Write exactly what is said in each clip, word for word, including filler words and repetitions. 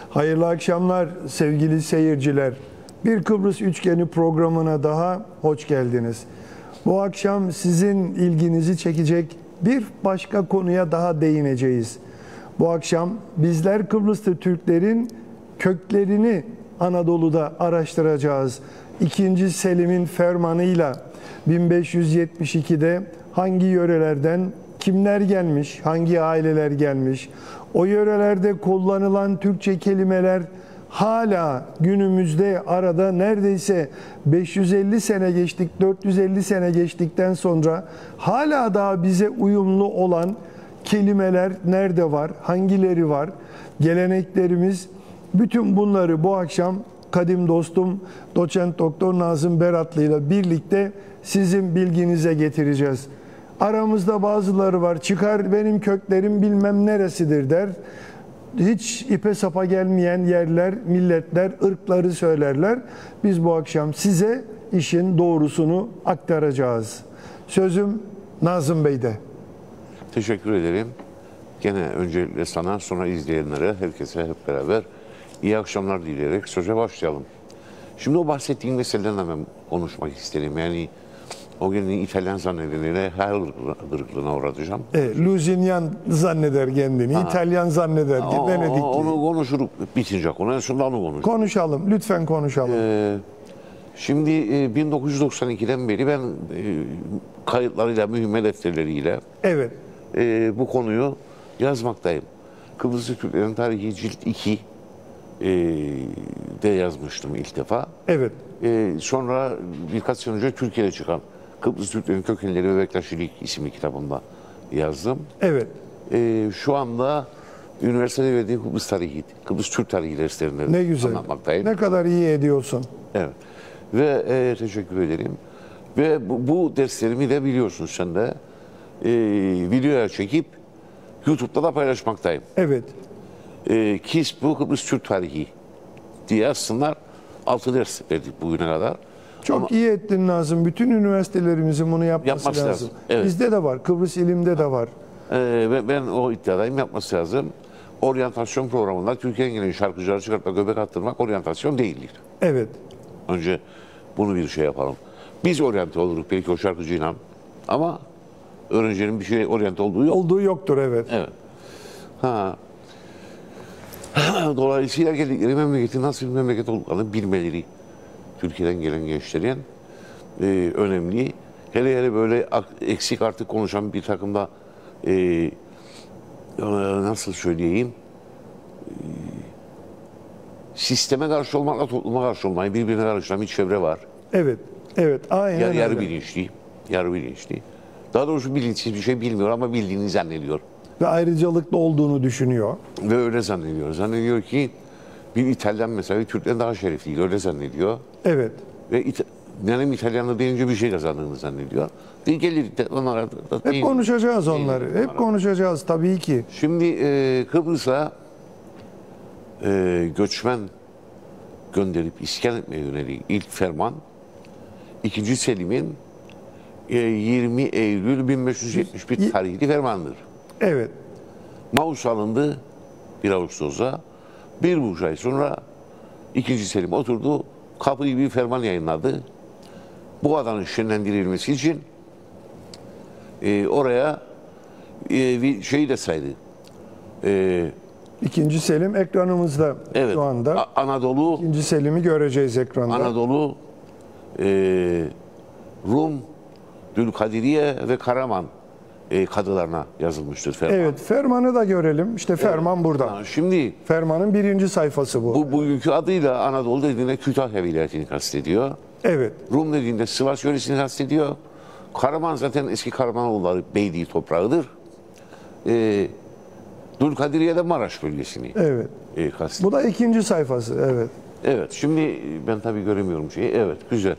Hayırlı akşamlar sevgili seyirciler. Bir Kıbrıs Üçgeni programına daha hoş geldiniz. Bu akşam sizin ilginizi çekecek bir başka konuya daha değineceğiz. Bu akşam bizler Kıbrıs'ta Türklerin köklerini Anadolu'da araştıracağız. İkinci Selim'in fermanıyla bin beş yüz yetmiş ikide hangi yörelerden kimler gelmiş, hangi aileler gelmiş, o yörelerde kullanılan Türkçe kelimeler hala günümüzde arada neredeyse beş yüz elli sene geçtik, dört yüz elli sene geçtikten sonra hala daha bize uyumlu olan kelimeler nerede var, hangileri var, geleneklerimiz, bütün bunları bu akşam kadim dostum Doçent Doktor Nazım Beratlı ile birlikte sizin bilginize getireceğiz. Aramızda bazıları var, çıkar benim köklerim bilmem neresidir der. Hiç ipe sapa gelmeyen yerler, milletler, ırkları söylerler. Biz bu akşam size işin doğrusunu aktaracağız. Sözüm Nazım Bey'de. Teşekkür ederim. Gene öncelikle sana, sonra izleyenlere, herkese hep beraber iyi akşamlar dileyerek söze başlayalım. Şimdi o bahsettiğin meseleden hemen konuşmak isterim. Yani o günün İtalyan zannedilene her ırklığına uğratacağım. E, Luzinyan zanneder kendini, ha. İtalyan zanneder ki Venedikli. Onu konuşurup bitince konu. En sonunda onu konuşalım. Konuşalım, lütfen konuşalım. Ee, şimdi e, bin dokuz yüz doksan ikiden beri ben e, kayıtlarıyla, mühimmet defterleriyle evet. e, bu konuyu yazmaktayım. Kıbrıs Türklerin Tarihi Cilt iki e, de yazmıştım ilk defa. Evet. E, sonra birkaç sene önce Türkiye'de çıkan Kıbrıs Türklerin Kökenleri ve Bektaşilik isimli kitabımda yazdım. Evet. Ee, şu anda üniversitede verdiğim Kıbrıs Tarihi, Kıbrıs Türk Tarihi derslerinde ne güzel. anlatmaktayım. Ne kadar iyi ediyorsun. Evet. Ve e, teşekkür ederim. Ve bu, bu derslerimi de biliyorsun sen de e, videoya çekip YouTube'da da paylaşmaktayım. Evet. E, KİS bu Kıbrıs Türk Tarihi diye aslında altı ders verdik bugüne kadar. Çok Ama, iyi ettin Nazım. Bütün üniversitelerimizin bunu yapması, yapması lazım. lazım. Evet. Bizde de var. Kıbrıs İlim'de de var. Ee, ben o iddiadayım, yapması lazım. Oryantasyon programında Türkiye'nin gelen şarkıcıları çıkartmak, göbek attırmak oryantasyon değildir. Evet. Önce bunu bir şey yapalım. Biz oryante oluruz belki o şarkıcıyla ama öğrencinin bir şey oryante olduğu yok. Olduğu yoktur, evet. Evet. Ha. Dolayısıyla geldikleri memleketin nasıl bir memleket olduklarını bilmeleri Türkiye'den gelen gençlerin e, önemli. Hele hele böyle eksik artık konuşan bir takım da e, nasıl söyleyeyim e, sisteme karşı olmakla topluma karşı olmayı birbirine karıştıran bir çevre var. Evet, evet, aynen Yar, öyle. Yarı bilinçli, yarı bilinçli. Daha doğrusu bilinçsiz bir şey bilmiyor ama bildiğini zannediyor. Ve ayrıcalıklı olduğunu düşünüyor. Ve öyle zannediyor. Zannediyor ki bir İtalyan mesela Türk'ten daha şerefliyiz, öyle zannediyor. Evet. Ve İta benim İtalyanlı deyince bir şey kazandığını zannediyor. Gelir de onlara da Hep değil, konuşacağız değil onları. onlara. Hep konuşacağız tabii ki. Şimdi e, Kıbrıs'a e, göçmen gönderip iskan etmeye yönelik ilk ferman ikinci Selim'in e, yirmi Eylül bin beş yüz yetmiş bir tarihli fermandır. Evet. Mavus alındı bir Ağustos'ta. Bir buçuk ay sonra ikinci Selim oturdu. Kapıyı bir ferman yayınladı. Bu adanın şenlendirilmesi için e, oraya e, bir şeyi de saydı. E, İkinci Selim ekranımızda evet, şu anda. Anadolu. İkinci Selim'i göreceğiz ekranda. Anadolu, e, Rum, Dülkadiriye ve Karaman e, kadılarına yazılmıştır ferman. Evet, fermanı da görelim. İşte ferman evet. Burada. Ha, şimdi fermanın birinci sayfası bu. Bu bugünkü adıyla Anadolu dediğinde Kütahya vilayetini kastediyor. Evet. Rum dediğinde Sivas yöresini kastediyor. Karaman zaten eski Karamanoğulları beyliği toprağıdır. E, Dülkadiriye de Maraş bölgesini evet. e, kastediyor. Bu da ikinci sayfası. Evet. Evet. Şimdi ben tabii göremiyorum şeyi. Evet. Güzel.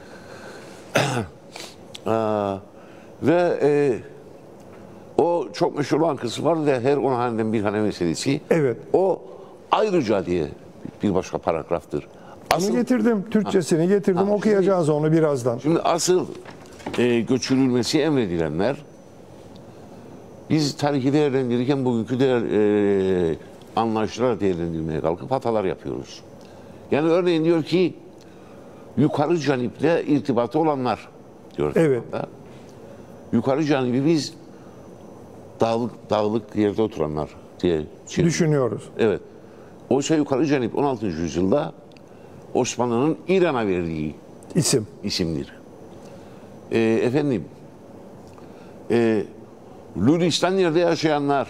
Aa, ve e, o çok meşhur olan kısmı var da her on haneden bir hane meselesi. Evet. O ayrıca diye bir başka paragraftır. Asıl, onu getirdim. Türkçesini ha, getirdim. Ha, okuyacağız şimdi, onu birazdan. Şimdi asıl e, göçürülmesi emredilenler biz tarihi değerlendirirken bugünkü değer, e, anlayışlara değerlendirmeye kalkıp hatalar yapıyoruz. Yani örneğin diyor ki yukarı caniple irtibatı olanlar diyor. Evet. Da. Yukarı canibi biz dağlık, dağlık yerde oturanlar diye çeviriyoruz. Düşünüyoruz. Evet. Oysa yukarı canip on altıncı yüzyılda Osmanlı'nın İran'a verdiği İsim. isimdir. Ee, efendim, e, Luristan yerde yaşayanlar,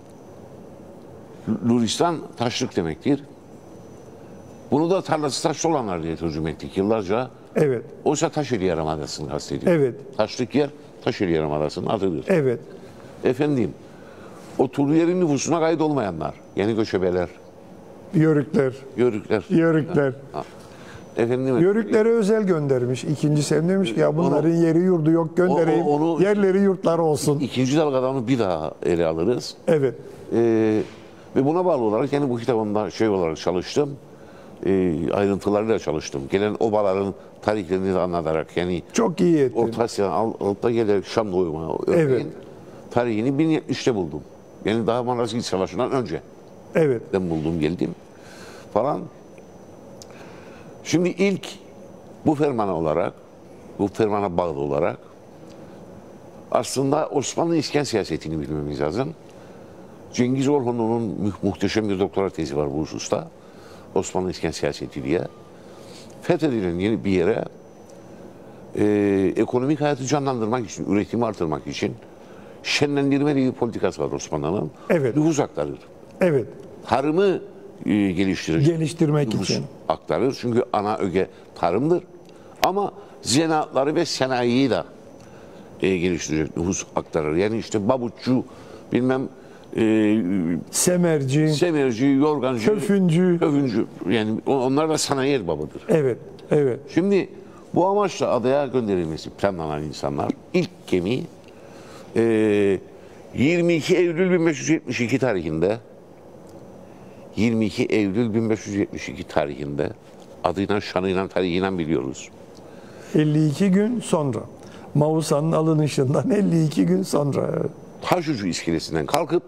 Luristan taşlık demektir. Bunu da tarlası taşlı olanlar diye tercüme ettik yıllarca. Evet. Oysa Taşeli Yarımadası'nı kastediyor. Evet. Taşlık yer Taşeli Yarımadası'nın adıdır. Evet. Efendim, oturduğu yerin nüfusuna kayıt olmayanlar, yeni göçebeler, Yörükler. Yörükler. Yörükler. Ha. Efendim, Yörüklere özel göndermiş. İkinci Selim demiş ki ya bunların Onu- yeri yurdu yok göndereyim. O- o- onu- Yerleri yurtlar olsun. İkinci dalgada onu bir daha ele alırız. Evet. Ee, ve buna bağlı olarak yani bu kitabımda şey olarak çalıştım. E, ayrıntılarıyla çalıştım. Gelen obaların tarihlerini de anlatarak yani Çok iyi ettin. Orta Asya'nın al- altta gelerek Şam doyuma örneğin Evet. tarihini bin yetmişte buldum. Yani daha Malazgirt Savaşı'ndan önce Evet. ben buldum geldim falan. Şimdi ilk bu fermana olarak, bu fermana bağlı olarak aslında Osmanlı iskan siyasetini bilmemiz lazım. Cengiz Orhunlu'nun mu- muhteşem bir doktora tezi var bu hususta. Osmanlı iskan siyaseti diye. Fethedilen yeni bir yere e, ekonomik hayatı canlandırmak için, üretimi artırmak için şenlendirme diye bir politikası var Osmanlı'nın. Evet. Nüfus aktarır. Evet. Tarımı e, geliştirir. Geliştirmek Nüfus için. aktarır. Çünkü ana öge tarımdır. Ama zanaatları ve sanayiyi de e, geliştirecek, nüfus aktarır. Yani işte babutçu, bilmem e, Semerci. semerci, yorgancı, Köfüncü. köfüncü. Yani onlar da sanayi erbabıdır. Evet. Evet. Şimdi bu amaçla adaya gönderilmesi planlanan insanlar ilk gemi e, yirmi iki Eylül bin beş yüz yetmiş iki tarihinde yirmi iki Eylül bin beş yüz yetmiş iki tarihinde adıyla, şanıyla, tarihiyle biliyoruz. elli iki gün sonra. Mausa'nın alınışından elli iki gün sonra. Evet. Taşucu iskelesinden kalkıp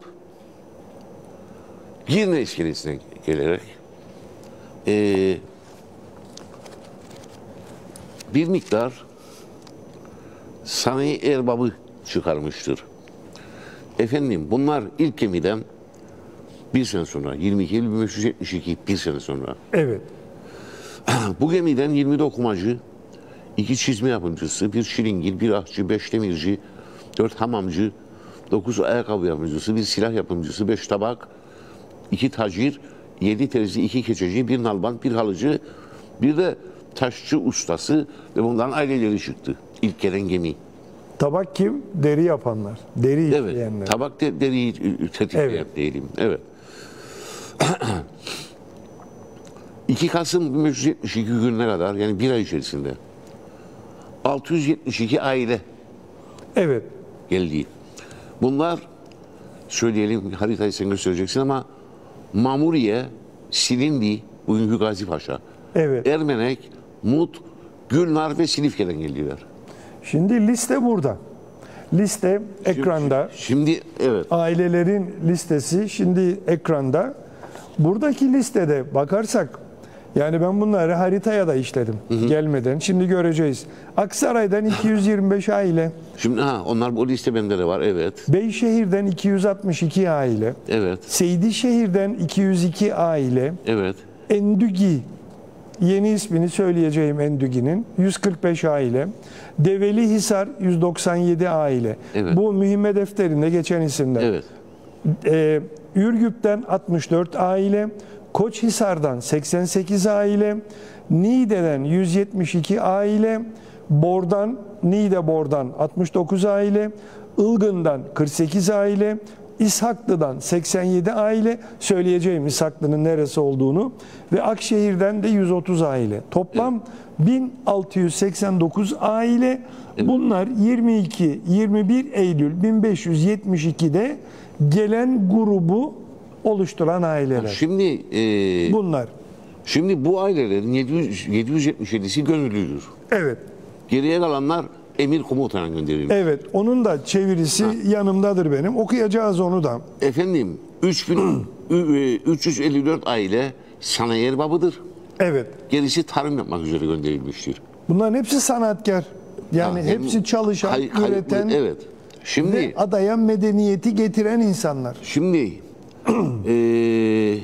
Girne iskelesine gelerek e, bir miktar sanayi erbabı çıkarmıştır. Efendim bunlar ilk gemiden bir sene sonra, yirmi iki Eylül bin beş yüz yetmiş iki, bir sene sonra Evet. bu gemiden yirmi dokumacı, iki çizme yapımcısı, bir şilingir, bir ahçı, beş demirci, dört hamamcı, dokuz ayakkabı yapımcısı, bir silah yapımcısı, beş tabak, iki tacir, yedi terzi, iki keçeci, bir nalbant, bir halıcı, bir de taşçı ustası ve bunların aileleri çıktı. İlk gelen gemi. Tabak kim? Deri yapanlar. Deri Evet, işleyenler. tabak de, deriyi tetikleyen Evet. diyelim. Evet. iki Kasım bin beş yüz yetmiş iki gününe kadar yani bir ay içerisinde altı yüz yetmiş iki aile Evet. geldi. Bunlar söyleyelim, haritayı sen göstereceksin ama Mamuriye, Silindi, bugünkü Gazi Paşa, Evet. Ermenek, Mut, Gülnar ve Silifke'den geldiler. Şimdi liste burada. Liste ekranda. Şimdi evet. Ailelerin listesi şimdi ekranda. Buradaki listede bakarsak yani ben bunları haritaya da işledim gelmeden. Şimdi göreceğiz. Aksaray'dan iki yüz yirmi beş aile, Şimdi ha onlar bu liste bende de var. Evet. Beyşehir'den iki yüz altmış iki aile, Evet. Seydişehir'den iki yüz iki aile, Evet. Endügi, yeni ismini söyleyeceğim Endügi'nin yüz kırk beş aile, Develihisar yüz doksan yedi aile. Evet. Bu mühimme defterinde geçen isimler. Evet. Ee, Ürgüp'ten altmış dört aile, Koçhisar'dan seksen sekiz aile, Niğde'den yüz yetmiş iki aile, Bor'dan, Niğde Bor'dan altmış dokuz aile, Ilgın'dan kırk sekiz aile, İshaklı'dan seksen yedi aile, söyleyeceğim İshaklı'nın neresi olduğunu ve Akşehir'den de yüz otuz aile. Toplam bin altı yüz seksen dokuz aile. Bunlar yirmi iki yirmi bir Eylül bin beş yüz yetmiş iki'de gelen grubu oluşturan aileler. Şimdi e, Bunlar. şimdi bu ailelerin yedi yüz, yedi yüz yetmiş yedisi gönüllüdür. Evet. Geriye kalanlar emir komutana gönderilmiş. Evet. Onun da çevirisi yanımdadır benim. Okuyacağız onu da. Efendim üç bin üç yüz elli dört aile sanayi erbabıdır. Evet. Gerisi tarım yapmak üzere gönderilmiştir. Bunların hepsi sanatkar. Yani Ha, hepsi çalışan, hay- hay- üreten evet. Şimdi ve adaya medeniyeti getiren insanlar. Şimdi eee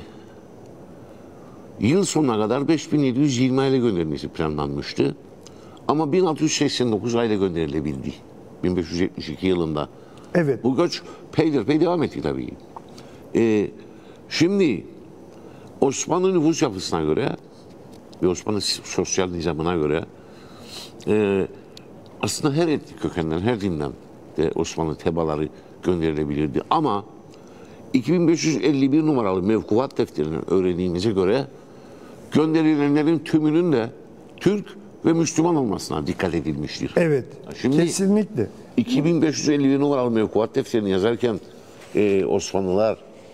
yıl sonuna kadar beş bin yedi yüz yirmi aile gönderilmesi planlanmıştı. Ama bin altı yüz seksen dokuz aile gönderilebildi. bin beş yüz yetmiş iki yılında. Evet. Bu göç peyderpey devam etti tabii. Ee, şimdi Osmanlı nüfus yapısına göre ve Osmanlı sosyal nizamına göre e, aslında her etnik kökenden, her dinden de Osmanlı tebaları gönderilebilirdi. Ama iki bin beş yüz elli bir numaralı mevkuat defterinden öğrendiğimize göre gönderilenlerin tümünün de Türk ve Müslüman olmasına dikkat edilmiştir. Evet. Şimdi Kesinlikle. iki bin beş yüz elli bir numaralı mevkuat defterini yazarken e, Osmanlılar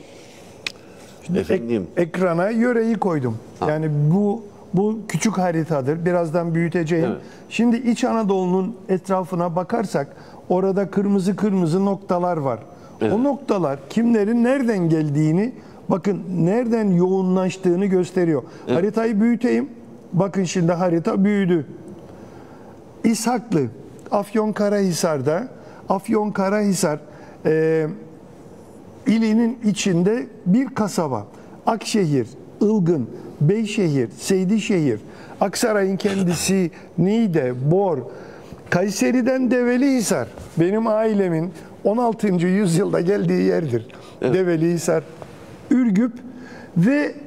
efendim Ek- ekrana yöreyi koydum. Ha. Yani bu bu küçük haritadır. Birazdan büyüteceğim. Evet. Şimdi İç Anadolu'nun etrafına bakarsak orada kırmızı kırmızı noktalar var. Evet. O noktalar kimlerin nereden geldiğini, bakın nereden yoğunlaştığını gösteriyor. Evet. Haritayı büyüteyim. Bakın şimdi harita büyüdü. İshaklı, Afyonkarahisar'da, Afyonkarahisar e, ilinin içinde bir kasaba. Akşehir, Ilgın, Beyşehir, Seydişehir, Aksaray'ın kendisi, Niğde, Bor, Kayseri'den Develihisar. Benim ailemin on altıncı yüzyılda geldiği yerdir. Evet. Develihisar, Ürgüp ve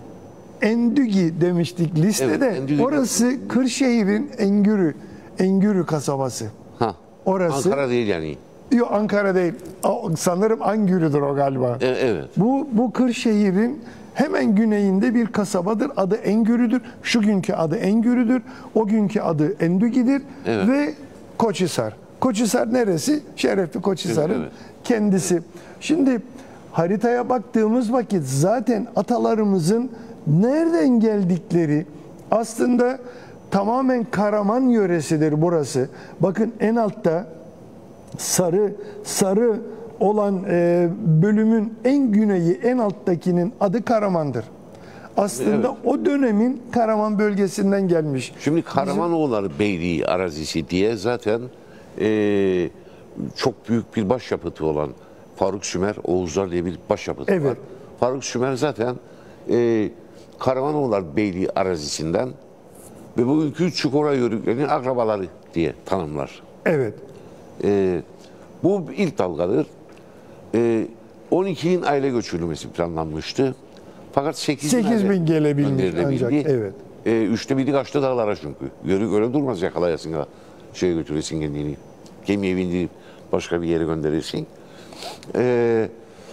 Endügi demiştik listede. Evet, Endügi. Orası Kırşehir'in Engürü, Engürü kasabası. ha, Orası. Ankara değil yani. Yok, Ankara değil. A- Sanırım Angürü'dür o galiba. E, evet. Bu bu Kırşehir'in hemen güneyinde bir kasabadır. Adı Engürü'dür. Şu günkü adı Engürü'dür. O günkü adı Endügi'dir. Evet. Ve Koçhisar. Koçhisar neresi? Şerefli Koçhisar'ın Evet. kendisi. Şimdi haritaya baktığımız vakit zaten atalarımızın nereden geldikleri aslında tamamen Karaman yöresidir burası. Bakın en altta sarı sarı olan e, bölümün en güneyi, en alttakinin adı Karaman'dır. Aslında Evet. o dönemin Karaman bölgesinden gelmiş. Şimdi Karamanoğulları Beyliği arazisi diye zaten e, çok büyük bir başyapıtı olan Faruk Sümer Oğuzlar diye bir başyapıtı Evet. var. Faruk Sümer zaten e, Karamanoğulları Beyliği arazisinden ve bugünkü Çukura Yörüklerinin akrabaları diye tanımlar. Evet. E, bu ilk dalgadır. E, on iki bin aile göçürülmesi planlanmıştı. Fakat sekiz bin, sekiz bin aile gelebilmiş gönderilebildi. ancak. Evet. E, üçte biri kaçtı dağlara çünkü. Yörük öyle durmaz, yakalayasın da şeye götüresin kendini. Gemiye bindirip başka bir yere gönderirsin. E,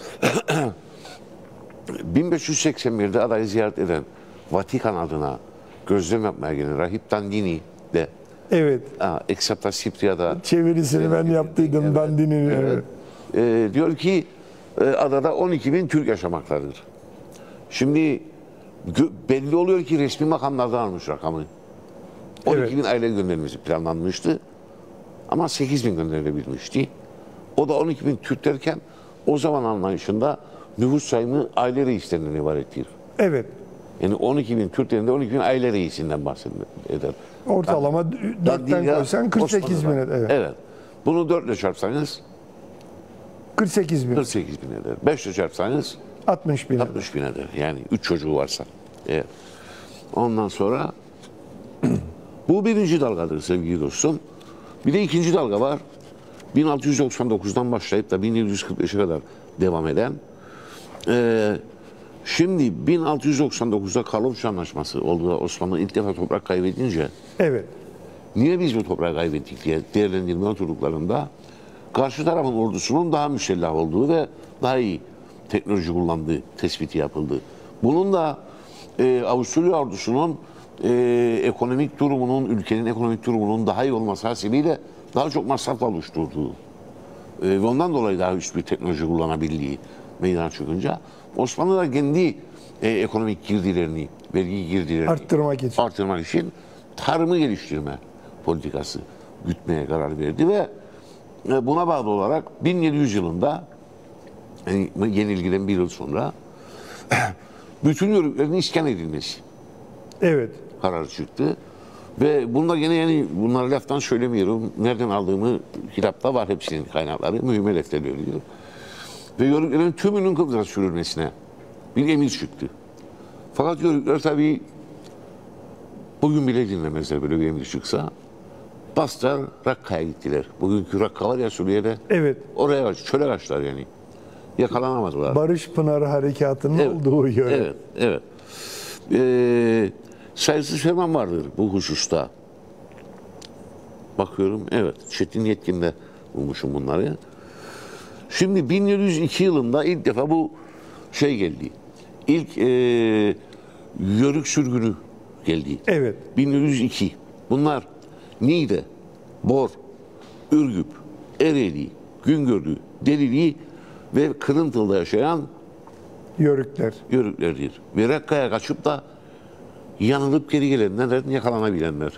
bin beş yüz seksen birde adayı ziyaret eden Vatikan adına gözlem yapmaya gelen Rahip Dandini de Evet. Exapta Cypria'da Çevirisini ben yaptıydım Evet, Dandini'nin. evet. Evet. E, diyor ki e, adada on iki bin Türk yaşamaktadır. Şimdi gö- belli oluyor ki resmi makamlardan almış rakamı. on iki Evet. bin aile gönderilmesi planlanmıştı. Ama sekiz bin gönderilebilmişti. O da on iki bin Türk derken o zaman anlayışında nüfus sayımı aile reislerinden ibarettir. Evet. Yani on iki bin Türklerinde on iki bin aile reisinden bahseder. Ortalama dörtten Dandini koysan kırk sekiz bin Osmanlı'da. eder. Evet. Evet. Bunu dörtle çarpsanız kırk sekiz bin. kırk sekiz bin eder. beşle çarpsanız altmış bin eder. altmış bin eder. Yani üç çocuğu varsa. Evet. Ondan sonra bu birinci dalgadır sevgili dostum. Bir de ikinci dalga var. bin altı yüz doksan dokuzdan başlayıp da bin yedi yüz kırk beşe kadar devam eden. Ee, şimdi bin altı yüz doksan dokuzda Karlofça Anlaşması oldu da Osmanlı ilk defa toprak kaybedince Evet. niye biz bu toprağı kaybettik diye değerlendirme oturduklarında karşı tarafın ordusunun daha müsellah olduğu ve daha iyi teknoloji kullandığı tespiti yapıldı. Bunun da e, Avusturya ordusunun e, ekonomik durumunun, ülkenin ekonomik durumunun daha iyi olması hasebiyle daha çok masraf oluşturduğu e, ve ondan dolayı daha üst bir teknoloji kullanabildiği meydana çıkınca Osmanlı da kendi e, ekonomik girdilerini, vergi girdilerini Arttırmak için. arttırmak için tarımı geliştirme politikası gütmeye karar verdi ve buna bağlı olarak bin yedi yüz yılında yani yenilgiden bir yıl sonra bütün yörüklerin iskan edilmesi Evet. kararı çıktı. Ve bunlar gene yani bunları laftan söylemiyorum. Nereden aldığımı kitapta var hepsinin kaynakları. Mühim defterleri diyor. Ve yörüklerin tümünün Kıbrıs'a sürülmesine bir emir çıktı. Fakat yörükler tabii bugün bile dinlemezler böyle bir emir çıksa. Bastılar Rakka'ya gittiler. Bugünkü Rakka var ya Suriye'de. Evet. Oraya kaç, çöle kaçtılar yani. Yakalanamadılar. Barış Pınarı Harekatının Evet, olduğu yöre. Evet, evet. Ee, sayısız ferman vardır bu hususta. Bakıyorum, evet. Çetin Yetkin'de bulmuşum bunları. Şimdi bin yedi yüz iki yılında ilk defa bu şey geldi. İlk e, yörük sürgünü geldi. Evet. bin yedi yüz iki. Bunlar Niğde, Bor, Ürgüp, Ereğli, Güngörlü, Delili ve Kırıntıl'da yaşayan Yörükler. yörüklerdir. Ve Rakka'ya kaçıp da yanılıp geri gelenler, yakalanabilenler.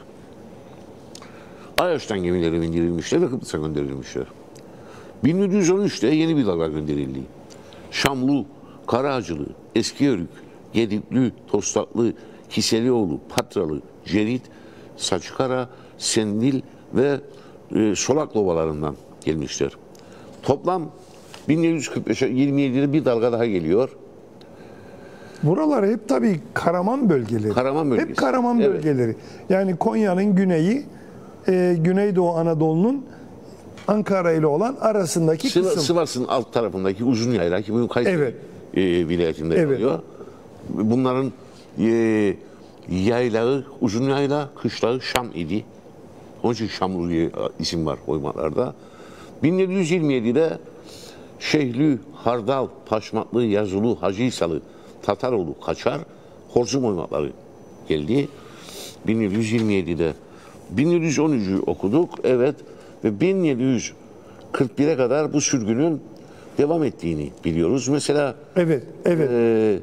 Ayaş'tan gemileri indirilmişler ve Kıbrıs'a gönderilmişler. bin yedi yüz on üçte yeni bir dalga gönderildi. Şamlu, Karaağacılı, Eskiyörük, Gedikli, Tostaklı, Kiselioğlu, Patralı, Cerit, Saçkara, Sendil ve e, Solak ovalarından gelmişler. Toplam bin yedi yüz kırk beşe yirmi yedide bir dalga daha geliyor. Buralar hep tabii Karaman bölgeleri. Karaman bölgesi. Hep Karaman Evet. bölgeleri. Yani Konya'nın güneyi, e, Güneydoğu Anadolu'nun Ankara ile olan arasındaki Sıva- kısım. Sivas'ın alt tarafındaki uzun yayla ki bugün Kayseri Evet. e, vilayetinde Evet. kalıyor. Bunların e, yaylağı, uzun yayla, kışlağı Şam idi. Onun için Şamlı diye isim var oymalarda. bin yedi yüz yirmi yedide Şehlü, Hardal, Paşmaklı, Yazılı, Hacıysalı, Tataroğlu, Kaçar, Horzum oymakları geldi. bin yedi yüz yirmi yedide bin yedi yüz on üçü okuduk. Evet. Ve bin yedi yüz kırk bire kadar bu sürgünün devam ettiğini biliyoruz. Mesela Evet, evet. e,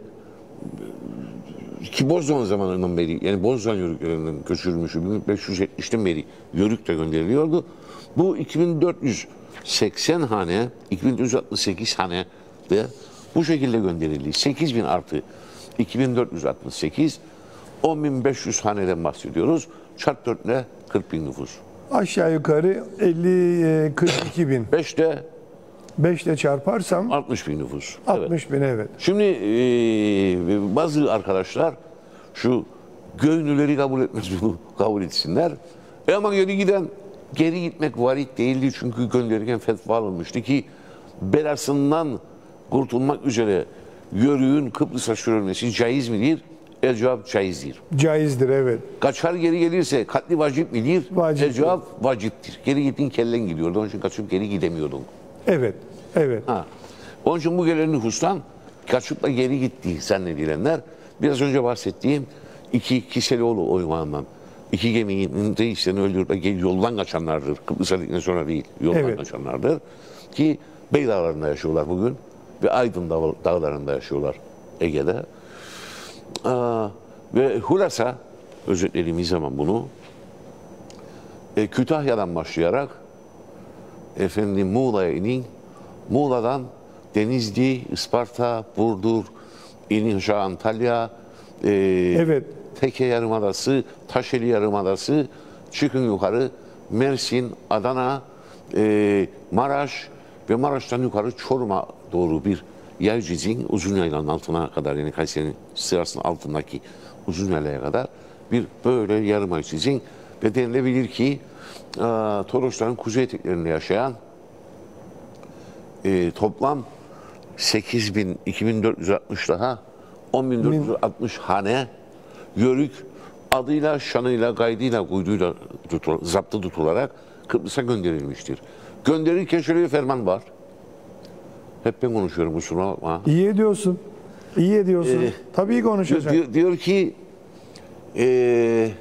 ki Bozdoğan zamanından beri, yani Bozdoğan yörüklerinden göçürülmüşü bin beş yüz yetmişten beri yörük de gönderiliyordu. Bu iki bin dört yüz seksen hane, iki bin dört yüz altmış sekiz hane de bu şekilde gönderildi. sekiz bin artı iki bin dört yüz altmış sekiz, on bin beş yüz haneden bahsediyoruz. Çarp dörtle kırk bin nüfus. Aşağı yukarı elli kırk iki bin. beşte beşle çarparsam altmış bin nüfus. Evet. altmış bin evet. Şimdi e, bazı arkadaşlar şu Göynüleri kabul etmez bunu kabul etsinler. E ama geri giden geri gitmek varit değildi çünkü gönderirken fetva alınmıştı ki belasından kurtulmak üzere yörüğün Kıbrıs'a sürülmesi caiz midir? El cevap caizdir. Caizdir evet. Kaçar geri gelirse katli vacip midir? Vacip. El cevap vaciptir. Geri gittin kellen gidiyordu. Onun için kaçıp geri gidemiyordun. Evet. Evet. Ha. Onun için bu gelen nüfustan kaçıp da geri gittiği zannedilenler biraz önce bahsettiğim iki Kiselioğlu oymağından iki geminin reislerini öldürüp de yoldan kaçanlardır. Kıbrıs'a gittikten sonra değil, yoldan Evet. kaçanlardır. Ki Bey Dağları'nda yaşıyorlar bugün ve Aydın Dağ- Dağları'nda yaşıyorlar Ege'de. Aa, ve hulasa özetlediğimiz zaman bunu e, Kütahya'dan başlayarak efendim Muğla'ya inin, Muğla'dan Denizli, Isparta, Burdur, inin aşağı Antalya, e, Evet. Teke Yarımadası, Taşeli Yarımadası, çıkın yukarı Mersin, Adana, e, Maraş ve Maraş'tan yukarı Çorum'a doğru bir yay çizin, uzun yaylanın altına kadar, yani Kayseri'nin sırasının altındaki uzun yaylaya kadar bir böyle yarım ay çizin ve denilebilir ki e, Torosların kuzey eteklerinde yaşayan e, toplam sekiz bin, iki bin dört yüz altmış daha on bin dört yüz altmış hane yörük adıyla, şanıyla, gaydıyla, kuyduyla tutul, zaptı tutularak Kıbrıs'a gönderilmiştir. Gönderirken şöyle bir ferman var. Hep ben konuşuyorum, kusura bakma. İyi ediyorsun. İyi ediyorsun. Ee, Tabii konuşacak. Diyor, diyor ki e,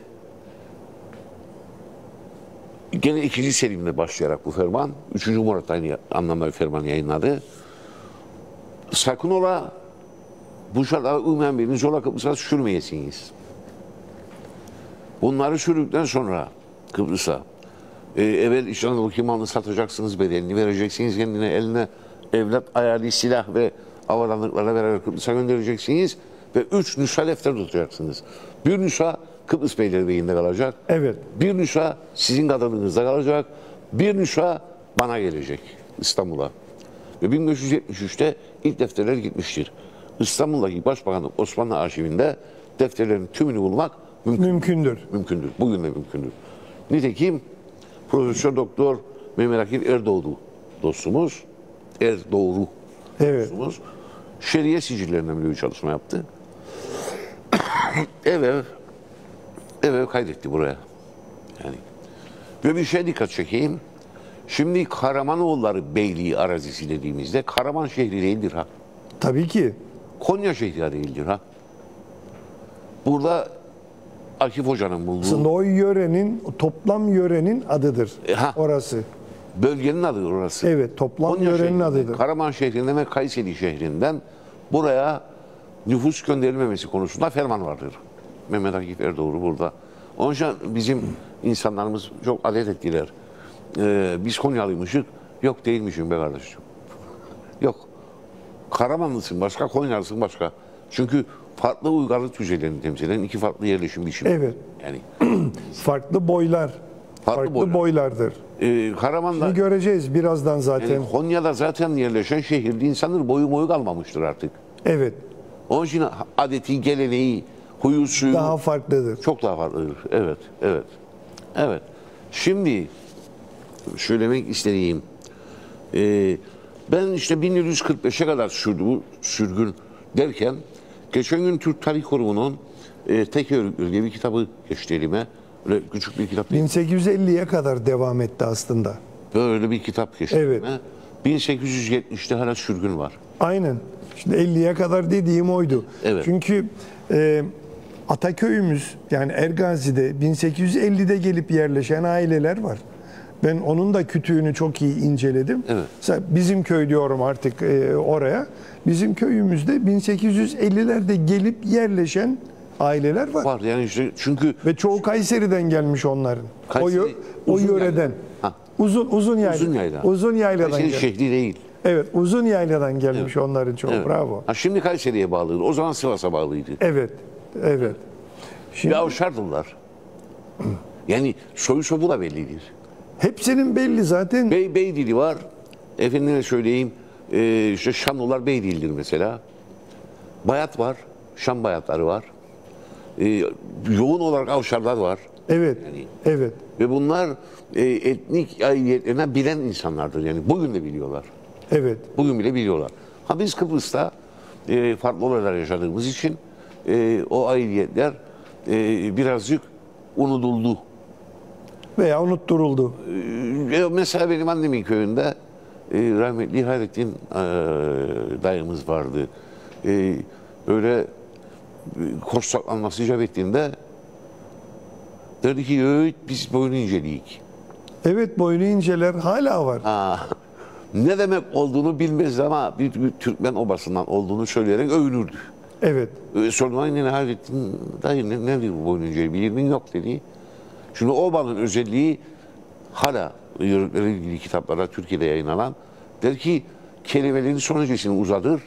gene ikinci Selim'le başlayarak bu ferman, üçüncü Murat aynı anlamda bir ferman yayınladı. Sakın ola bu şartlara uymayan birini zorla Kıbrıs'a sürmeyesiniz. Bunları sürdükten sonra Kıbrıs'a e, evvel İç Anadolu malını satacaksınız, bedelini vereceksiniz kendine, eline evlat, ayarlı silah ve havadanlıklarla beraber Kıbrıs'a göndereceksiniz ve üç nüsha defter tutacaksınız. Bir nüsha Kıbrıs Beylerbeyi'nde kalacak. Evet. Bir nüsha sizin kadınınızda kalacak. Bir nüsha bana gelecek İstanbul'a. Ve bin beş yüz yetmiş üçte ilk defterler gitmiştir. İstanbul'daki Başbakanlık Osmanlı arşivinde defterlerin tümünü bulmak mümkün. Mümkündür. Mümkündür. Bugün de mümkündür. Nitekim Profesör Doktor Mehmet Akif Erdoğdu dostumuz, Erdoğdu Evet. dostumuz, şeriye sicillerinden bir çalışma yaptı. ev ev, ev ev kaydetti buraya. Yani. Ve bir şey dikkat çekeyim. Şimdi Karamanoğulları Beyliği arazisi dediğimizde Karaman şehri değildir ha. Tabii ki. Konya şehri değildir ha. Burada Akif Hoca'nın bulduğu Aslında o yörenin, toplam yörenin adıdır. E, ha. Orası. bölgenin adı orası. Evet, toplam Konya yörenin şehrinden, adıdır. Karaman şehrinden ve Kayseri şehrinden buraya nüfus gönderilmemesi konusunda ferman vardır. Mehmet Akif Erdoğdu burada. Onun için bizim insanlarımız çok adet ettiler. Ee, biz Konyalıymışık. Yok değilmişim be kardeşim. Yok. Karamanlısın başka, Konyalısın başka. Çünkü farklı uygarlık düzeylerini temsil eden iki farklı yerleşim biçimi. Evet. Yani Farklı boylar. Farklı Farklı, boylar. boylardır. e, Karaman'da Şimdi göreceğiz birazdan zaten. yani Konya'da zaten yerleşen şehirde insanlar boyu boyu kalmamıştır artık. Evet. Onun için adeti, geleneği, huyu, suyu Daha farklıdır. çok daha farklıdır. Evet, evet. Evet. Şimdi söylemek istediğim e, ben işte bin yedi yüz kırk beşe kadar sürdü bu sürgün derken geçen gün Türk Tarih Kurumu'nun e, Tek Yörükleri diye bir kitabı geçti elime. Böyle küçük bir kitap değil. bin sekiz yüz elliye kadar devam etti aslında. Böyle bir kitap geçti Evet. elime. bin sekiz yüz yetmişte hala sürgün var. Aynen. Şimdi elliye kadar dediğim oydu. Evet. Çünkü e, Ataköy'ümüz yani Ergazi'de bin sekiz yüz ellide gelip yerleşen aileler var. Ben onun da kütüğünü çok iyi inceledim. Evet. Mesela bizim köy diyorum artık e, oraya. Bizim köyümüzde bin sekiz yüz ellilerde gelip yerleşen aileler var. Var yani işte çünkü Ve çoğu Kayseri'den gelmiş onların. Kayseri, o, yö- o uzun yöreden. yayla. Ha. Uzun uzun yayla. Uzun yayla. Uzun yayladan Kayseri gelmiş. şehri değil. Evet, uzun yayladan gelmiş onların çoğu. Evet. Bravo. Ha, şimdi Kayseri'ye bağlıydı. O zaman Sivas'a bağlıydı. Evet. Evet. Şimdi Ve Avşardılar. Yani soyu sopu da bellidir. hepsinin belli zaten. Bey, bey dili var. Efendime söyleyeyim e, işte Şamlılar bey dildir mesela. Bayat var. Şam bayatları var. E, yoğun olarak Avşarlar var. Evet. Yani- Evet. Ve bunlar e, etnik aidiyetlerine bilen insanlardır. Yani bugün de biliyorlar. Evet. Bugün bile biliyorlar. Ha biz Kıbrıs'ta e, farklı olaylar yaşadığımız için e, o aidiyetler e, birazcık unutuldu. Veya unutturuldu. E, mesela benim annemin köyünde e, rahmetli Hayrettin e, dayımız vardı. E, böyle e, koç saklanması icap ettiğinde derdi ki "Öğüt, biz boyunu inceleyik." Evet, boynu inceler hala var. Ha, ne demek olduğunu bilmezdi ama bir, bir Türkmen obasından olduğunu söyleyerek övünürdü. Evet. Ee, Sordum annene Hayrettin dayı ne, nedir bu boyunca bilir mi? Yok dedi. Şimdi obanın özelliği hala yörüklerle ilgili kitaplara Türkiye'de yayınlanan der ki kelimelerin son hecesini uzadır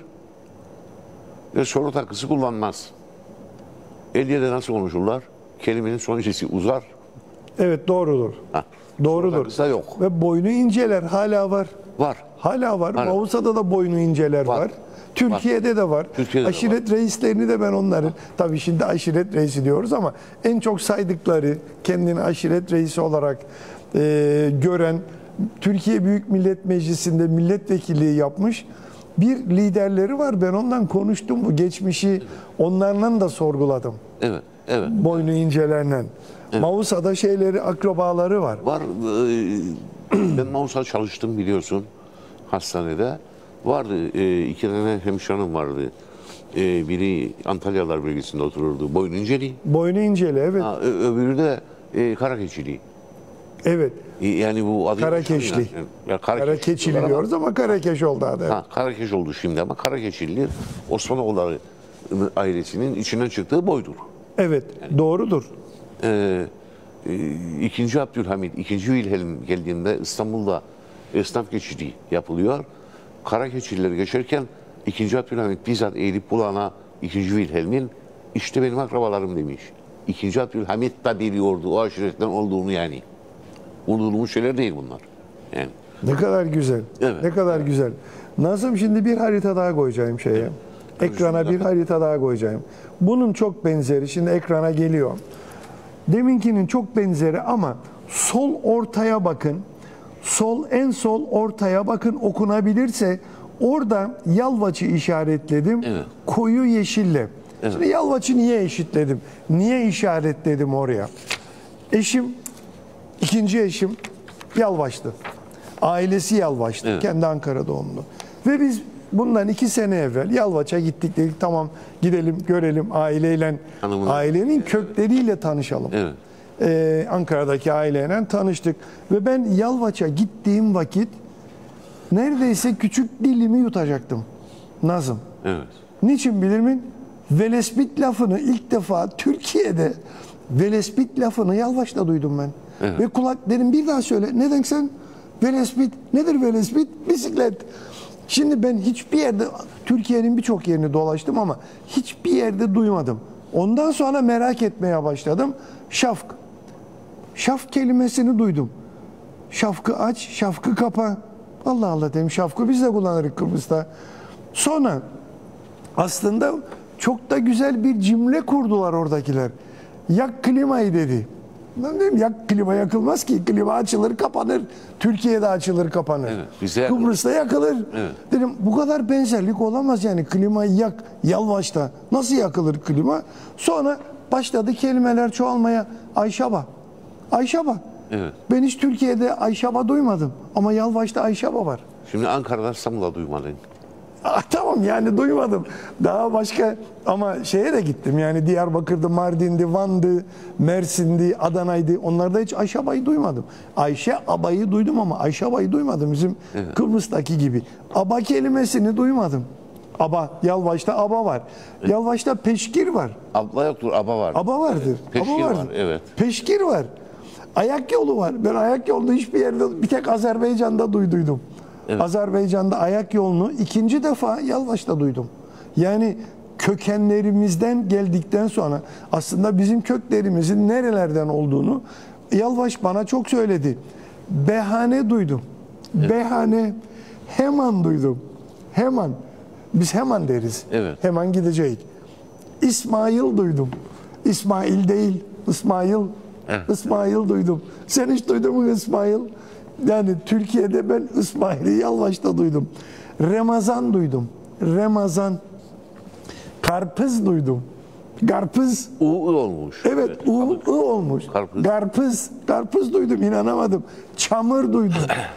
ve soru takısı kullanmaz. Eliye'de nasıl konuşurlar? Kelimenin son hecesi uzar. Evet, doğrudur. Ha, Doğrudur. soru takısı da yok. Ve boynu inceler hala var. Var. Hala var. Hala. Mavusa'da da boynu inceler var. Var. Türkiye'de de var. Türkiye'de de aşiret reislerini de ben onların, tabii şimdi aşiret reisi diyoruz ama en çok saydıkları, kendini aşiret reisi olarak e, gören, Türkiye Büyük Millet Meclisi'nde milletvekilliği yapmış bir liderleri var. Ben ondan konuştum, bu geçmişi onlarla da sorguladım. Evet, evet. Boynu incelerle. Mavusa'da şeyleri, akrabaları var. Var. e, Ben Mausa çalıştım biliyorsun hastanede. Vardı e, iki tane hemşirenim vardı. E, biri Antalyalar bölgesinde otururdu. Boyun inceli. Boynu inceli, evet. Ha, ö- öbürü de e, Karakeçili. Evet. E, yani bu adı Karakeşli. Yani, ya Karakeş Karakeçili diyorlar ama- diyoruz ama Karakeş oldu adı. Ha, Karakeş oldu şimdi ama Karakeçililer Osmanoğulları ailesinin içinden çıktığı boydur. Evet, doğrudur. Ee, e, İkinci Abdülhamit, ikinci Wilhelm geldiğinde İstanbul'da esnaf geçidi yapılıyor. Kara keçiler geçerken İkinci Abdülhamit bizzat eğilip bulağına ikinci Wilhelm'in işte benim akrabalarım demiş. İkinci Abdülhamit de biliyordu o aşiretten olduğunu yani. Unutulmuş şeyler değil bunlar. Yani. Ne kadar güzel. Evet. Ne kadar güzel. Nazım, şimdi bir harita daha koyacağım şeye. Evet. Ekrana bir harita daha koyacağım. Bunun çok benzeri şimdi ekrana geliyor. Deminkinin çok benzeri ama sol ortaya bakın. Sol, en sol ortaya bakın, okunabilirse orada Yalvaç'ı işaretledim. Evet. Koyu yeşille. Evet. Şimdi Yalvaç'ı niye eşitledim? Niye işaretledim oraya? Eşim, ikinci eşim Yalvaç'tı. Ailesi Yalvaç'tı. Evet. Kendi Ankara doğumlu. Ve biz bundan iki sene evvel Yalvaç'a gittik, dedik tamam gidelim görelim aileyle, Hanımın- ailenin kökleriyle tanışalım. Evet. Ee, Ankara'daki aileyle tanıştık. Ve ben Yalvaç'a gittiğim vakit neredeyse küçük dilimi yutacaktım. Nazım. Evet. Niçin bilir miyim? Velespit lafını ilk defa Türkiye'de Velespit lafını Yalvaç'ta duydum ben. Evet. Ve kulak dedim bir daha söyle. Ne demek sen? Velespit. Nedir Velespit? Bisiklet. Şimdi ben hiçbir yerde, Türkiye'nin birçok yerini dolaştım ama hiçbir yerde duymadım. Ondan sonra merak etmeye başladım. Şafk. Şafk kelimesini duydum. Şafkı aç, şafkı kapa. Allah Allah dedim, şafkı biz de kullanırız Kıbrıs'ta. Sonra aslında çok da güzel bir cümle kurdular oradakiler. Yak klimayı dedi. Ben dedim yak klima yakılmaz ki. Klima açılır kapanır. Türkiye'de açılır kapanır. Evet, bize yakılır. Kıbrıs'ta yakılır. Evet. Dedim bu kadar benzerlik olamaz yani. Klimayı yak Yalvaç'ta. Nasıl yakılır klima? Sonra başladı kelimeler çoğalmaya. Ayşaba. Ayşaba. Evet. Ben hiç Türkiye'de Ayşaba duymadım. Ama Yalvaç'ta Ayşaba var. Şimdi Ankara'da İstanbul'da duymadın. Ah, tamam yani duymadım. Daha başka ama şeye de gittim yani Diyarbakır'dı, Mardin'di, Van'dı, Mersin'di, Adana'ydı. Onlarda hiç Ayşaba'yı duymadım. Ayşe Aba'yı duydum ama Ayşaba'yı duymadım bizim Evet. Kıbrıs'taki gibi. Aba kelimesini duymadım. Aba, Yalvaç'ta aba var. Yalvaç'ta peşkir var. Abla yoktur, aba var. Aba vardır. Peşkir aba var, vardır. evet. Peşkir var. Ayak yolu var. Ben ayak yolunu hiçbir yerde, bir tek Azerbaycan'da duyduydum. Evet. Azerbaycan'da ayak yolunu ikinci defa Yalvaç'ta duydum. Yani kökenlerimizden geldikten sonra aslında bizim köklerimizin nerelerden olduğunu Yalvaç bana çok söyledi. Behane duydum. Evet. Behane, hemen duydum. Hemen. Biz hemen deriz. Evet. Hemen gideceğiz. İsmail duydum. İsmail değil, İsmail. Evet. İsmail duydum. Sen hiç duydun mu İsmail? Yani Türkiye'de ben İsmail'i Yalvaç'ta duydum. Ramazan duydum. Ramazan. Karpuz duydum. Karpuz. U, U olmuş. Evet, U, I olmuş. Karpuz. Karpuz. Karpuz duydum, inanamadım. Çamur duydum.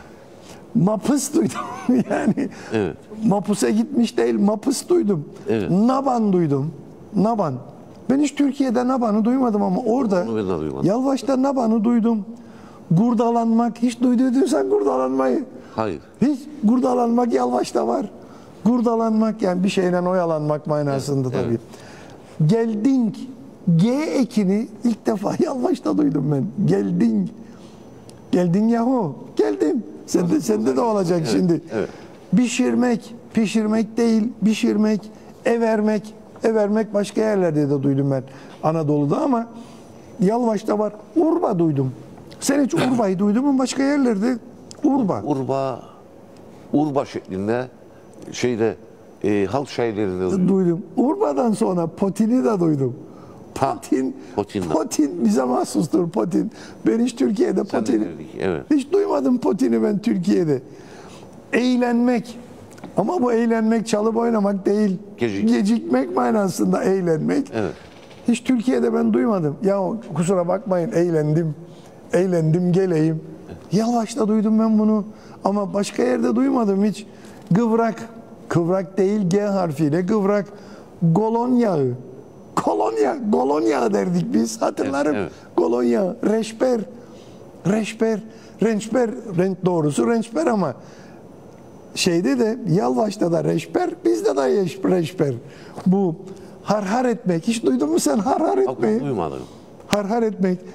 Mapus duydum. Yani Evet. Mapus'a gitmiş değil, Mapus duydum. Evet. Naban duydum. Naban. Ben hiç Türkiye'de Naban'ı duymadım ama orada Onu ben de duymadım. Yalvaç'ta Naban'ı duydum. Gurdalanmak. Hiç duyduydun sen gurdalanmayı? Hayır. Hiç. Gurdalanmak Yalvaç'ta var. Gurdalanmak yani bir şeyle oyalanmak manasında Evet, tabii. Gelding. G ekini ilk defa Yalvaç'ta duydum ben. Gelding. Geldin yahu. Geldim. Sende, sende de olacak Evet, şimdi. evet. Pişirmek. Pişirmek değil. Pişirmek. Evermek. Evermek başka yerlerde de duydum ben. Anadolu'da ama Yalvaç'ta var. Urba duydum. Sen hiç Urba'yı duydun mu başka yerlerde? Urba. Urba, Urba şeklinde şeyde e, halk şairlerinde duydum. Duydum. Urba'dan sonra Potin'i de duydum. Ha, Potin, Potin de. Potin bize mahsustur Potin. Ben hiç Türkiye'de Sen de Potin'i, dedik, evet. hiç duymadım Potin'i ben Türkiye'de. Eğlenmek. Ama bu eğlenmek çalıp oynamak değil. Gecik. Gecikmek manasında eğlenmek. Evet. Hiç Türkiye'de ben duymadım. Ya kusura bakmayın eğlendim. Eğlendim geleyim. Yalvaç'ta duydum ben bunu. Ama başka yerde duymadım hiç. Gıvrak. Kıvrak değil G harfiyle gıvrak. Golon yağı. Kolonya. Golon yağı derdik biz. Hatırlarım. Evet, Golon yağı. Reşber. Reşber. Rençber. Renç doğrusu rençber ama şeyde de Yalvaç'ta da reşber, bizde de yeş- reşber. Bu harhar etmek. Hiç duydun mu sen harhar Bak, etmeyi? duymadım. Harhar etmek.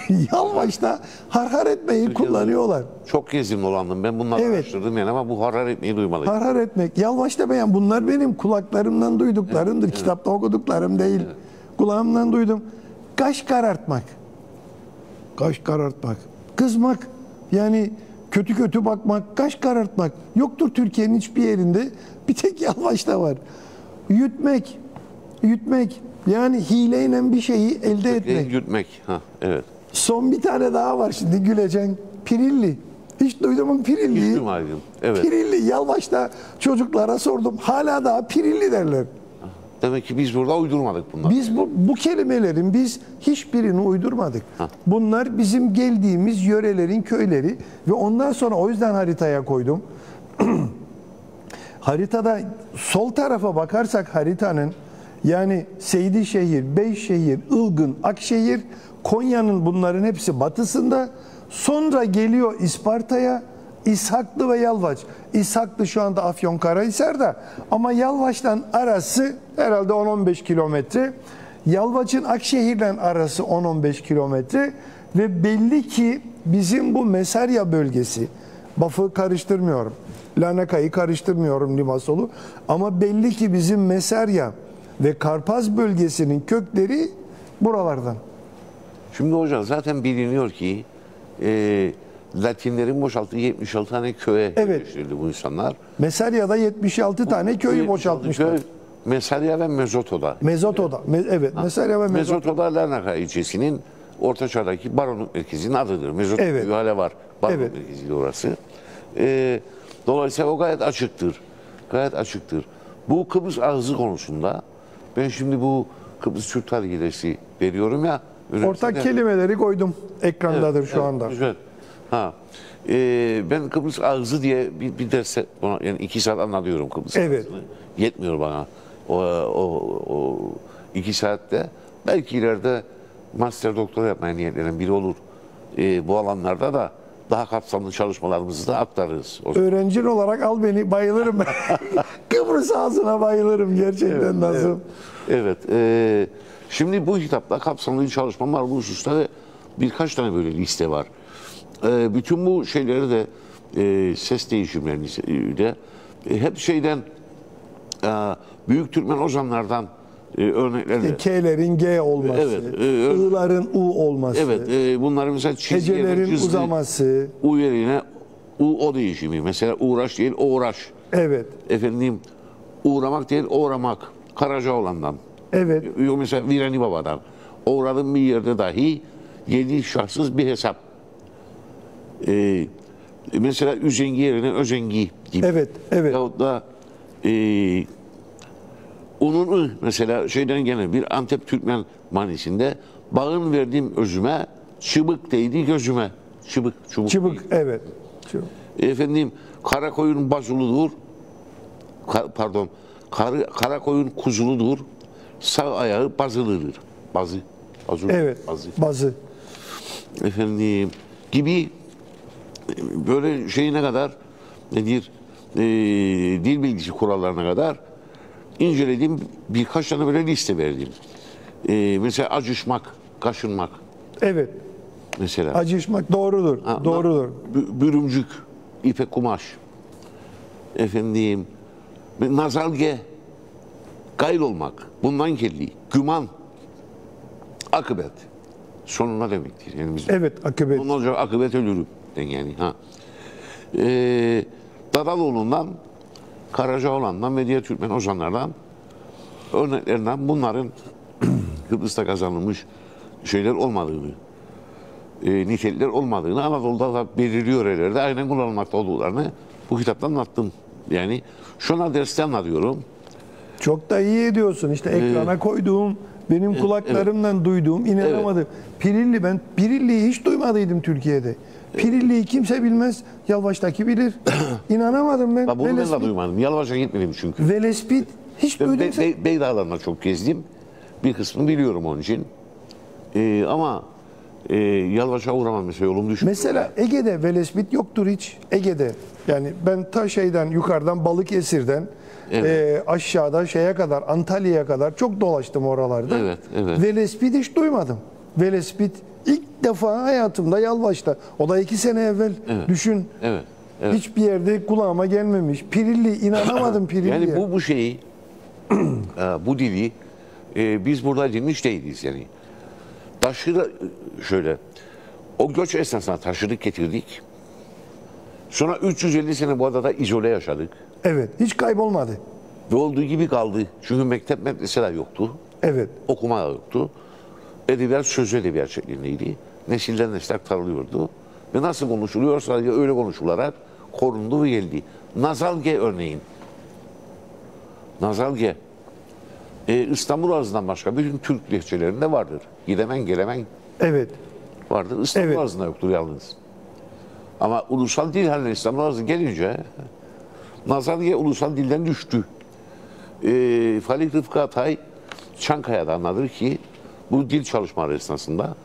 Yalvaç'ta harhar etmeyi kullanıyorlar. Çok gezdim dolandım. Ben bunları Evet. araştırdım yani ama bu harar etmeyi duymadım. Harhar etmek. Yalvaç'ta beyan. Bunlar benim kulaklarımdan duyduklarımdır. Evet, Kitapta okuduklarım değil. Evet. Kulağımdan duydum. Kaş karartmak. Kaş karartmak. Kızmak. Yani kötü kötü bakmak. Kaş karartmak. Yoktur Türkiye'nin hiçbir yerinde. Bir tek Yalvaç'ta var. Yutmek. Yutmek. Yani hileyle bir şeyi elde etmek. Yutmek. Ha, evet. Son bir tane daha var şimdi güleceksin. Pirilli. Hiç duydun mu Pirilli'yi? Hiç duymadım. Evet. Pirilli. Yalvaç'ta çocuklara sordum. Hala daha Pirilli derler. Demek ki biz burada uydurmadık bunları. Biz bu, bu kelimelerin biz hiçbirini uydurmadık. Ha. Bunlar bizim geldiğimiz yörelerin köyleri ve ondan sonra o yüzden haritaya koydum. Haritada sol tarafa bakarsak haritanın yani Seydişehir, Beyşehir, Ilgın, Akşehir, Konya'nın bunların hepsi batısında. Sonra geliyor İsparta'ya, İshaklı ve Yalvaç. İshaklı şu anda Afyonkarahisar'da ama Yalvaç'tan arası herhalde on on beş kilometre. Yalvaç'ın Akşehir'le arası on on beş kilometre ve belli ki bizim bu Mesarya bölgesi, Baf'ı karıştırmıyorum, Larnaka'yı karıştırmıyorum Limassol'u ama belli ki bizim Mesarya ve Karpaz bölgesinin kökleri buralardan. Şimdi hocam zaten biliniyor ki e, Latinlerin boşalttığı yetmiş altı tane köye Evet. yerleştirildi bu insanlar. Mesarya'da yetmiş altı tane köyü boşaltmışlar. Köy, Mesarya ve Mezoto'da. Mezoto'da. Me- evet, Mesarya ve Mezoto. Mezoto'da Larnaka ilçesinin Orta Çağ'daki baronluk merkezinin adıdır. Mezoto Evet. bir hale var. Baronluk Evet. merkezi orası. E, dolayısıyla o gayet açıktır. Gayet açıktır. Bu Kıbrıs ağzı konusunda ben şimdi bu Kıbrıs Türk Tarihi dersi veriyorum ya. Ortak kelimeleri koydum. Ekrandadır Evet, şu evet, anda. Güzel. Ha. Ee, ben Kıbrıs ağzı diye bir, bir derse yani iki saat anlatıyorum Kıbrıs Evet. ağzını. Yetmiyor bana o, o, o iki saatte. Belki ileride master doktora yapmaya niyetlenen biri olur. Ee, bu alanlarda da daha kapsamlı çalışmalarımızı da aktarırız. O Öğrencin olarak al beni, bayılırım ben. Kıbrıs ağzına bayılırım gerçekten Nazım. Evet. E, şimdi bu kitapta kapsamlı bir çalışmam var bu hususta ve birkaç tane böyle liste var. E, bütün bu şeyleri de e, ses değişimlerini de e, hep şeyden e, büyük Türkmen ozanlardan e, örneklerle. K'lerin G olması, Evet, e, I'ların U olması, Evet. E, bunları mesela çizgiye hecelerin cızgı, uzaması. U yerine U o değişimi. Mesela uğraş değil uğraş. Evet, Efendim uğramak değil uğramak. Karacaoğlan'dan. evet, Yok mesela Virani Baba'dan. Uğradığım bir yerde dahi yedi şahsız bir hesap. Ee, mesela üzengi yerine özengi gibi. evet, evet. Yahut da e, unun ı mesela şeyden gene bir Antep Türkmen manisinde bağın verdiğim özüme çıbık değdi gözüme. Çıbık, çubuk Çıbık, değil. evet. Çıbık. Efendim kara koyun bazuludur. Ka- pardon. Karı, kara koyun kuzuludur. Sağ ayağı bazılıdır. Bazı. Bazı. Evet, Bazı. bazı. Efendim gibi böyle şeyine kadar nedir? E, dil bilgisi kurallarına kadar incelediğim birkaç tane böyle liste verdim. E, mesela acışmak, kaşınmak Evet, mesela. acışmak doğrudur, Ha, doğrudur. bü- Bürümcük, ipek kumaş. Efendim, nazalge, gayl olmak, bundan kelli, güman, akıbet. Sonuna demektir. Yani biz, Evet, akıbet. ondan sonra akıbet ölürüm. Yani, ha. Ee, Dadaloğlu'ndan, Karacaoğlan'dan ve diğer Türkmen ozanlardan örneklerinden bunların Kıbrıs'ta kazanılmış şeyler olmadığını, e, nitelikler olmadığını Anadolu'da da belirli yörelerde aynen kullanılmakta olduklarını bu kitapta anlattım. Yani şuna derste anlatıyorum. Çok da iyi ediyorsun. İşte ekrana koyduğum, benim kulaklarımdan duyduğum, inanamadım. Pirilli, ben Pirilli'yi hiç duymadıydım Türkiye'de. Pirilli'yi kimse bilmez. Yalvaç'taki bilir. İnanamadım ben. Bak bunu ben de Velespit, duymadım. Yalvaç'a gitmedim çünkü. Velespit hiç Ben duydum. Be- sen. Be- Beydağlarına çok gezdim. Bir kısmını biliyorum onun için. Ee, ama e, Yalvaç'a uğramam mesela yolum düşmüyor. Mesela Ege'de Velespit yoktur hiç. Ege'de. Yani ben ta şeyden yukarıdan Balıkesir'den Evet. e, aşağıda şeye kadar Antalya'ya kadar çok dolaştım oralarda. Evet, evet. Velespit hiç duymadım. Velespit İlk defa hayatımda Yalvaç'ta, o da iki sene evvel, Evet. düşün. Evet. Evet. Hiçbir yerde kulağıma gelmemiş. Pirilli, inanamadım Pirilli'ye. Yani bu bu şeyi, e, bu dili e, biz burada dinmiş değiliz yani. Taşıra şöyle, o göç esnasında taşıdık getirdik. Sonra üç yüz elli sene bu adada izole yaşadık. Evet, hiç kaybolmadı. Ve olduğu gibi kaldı. Çünkü mektep medreseler yoktu. Evet, Okuma da yoktu. Edebiyat sözlü edebiyat şeklindeydi. Nesilden nesile aktarılıyordu. Ve nasıl konuşuluyorsa öyle konuşularak korundu ve geldi. Nazalge örneğin. Nazalge e, İstanbul ağzından başka bütün Türk lehçelerinde vardır. Gidemen gelemen evet, vardır. İstanbul Evet. ağzında yoktur yalnız. Ama ulusal dil haline İstanbul ağzı gelince Nazalge ulusal dilden düştü. E, Falih Rıfkı Atay Çankaya'da anladır ki bu dil çalışmaları esnasında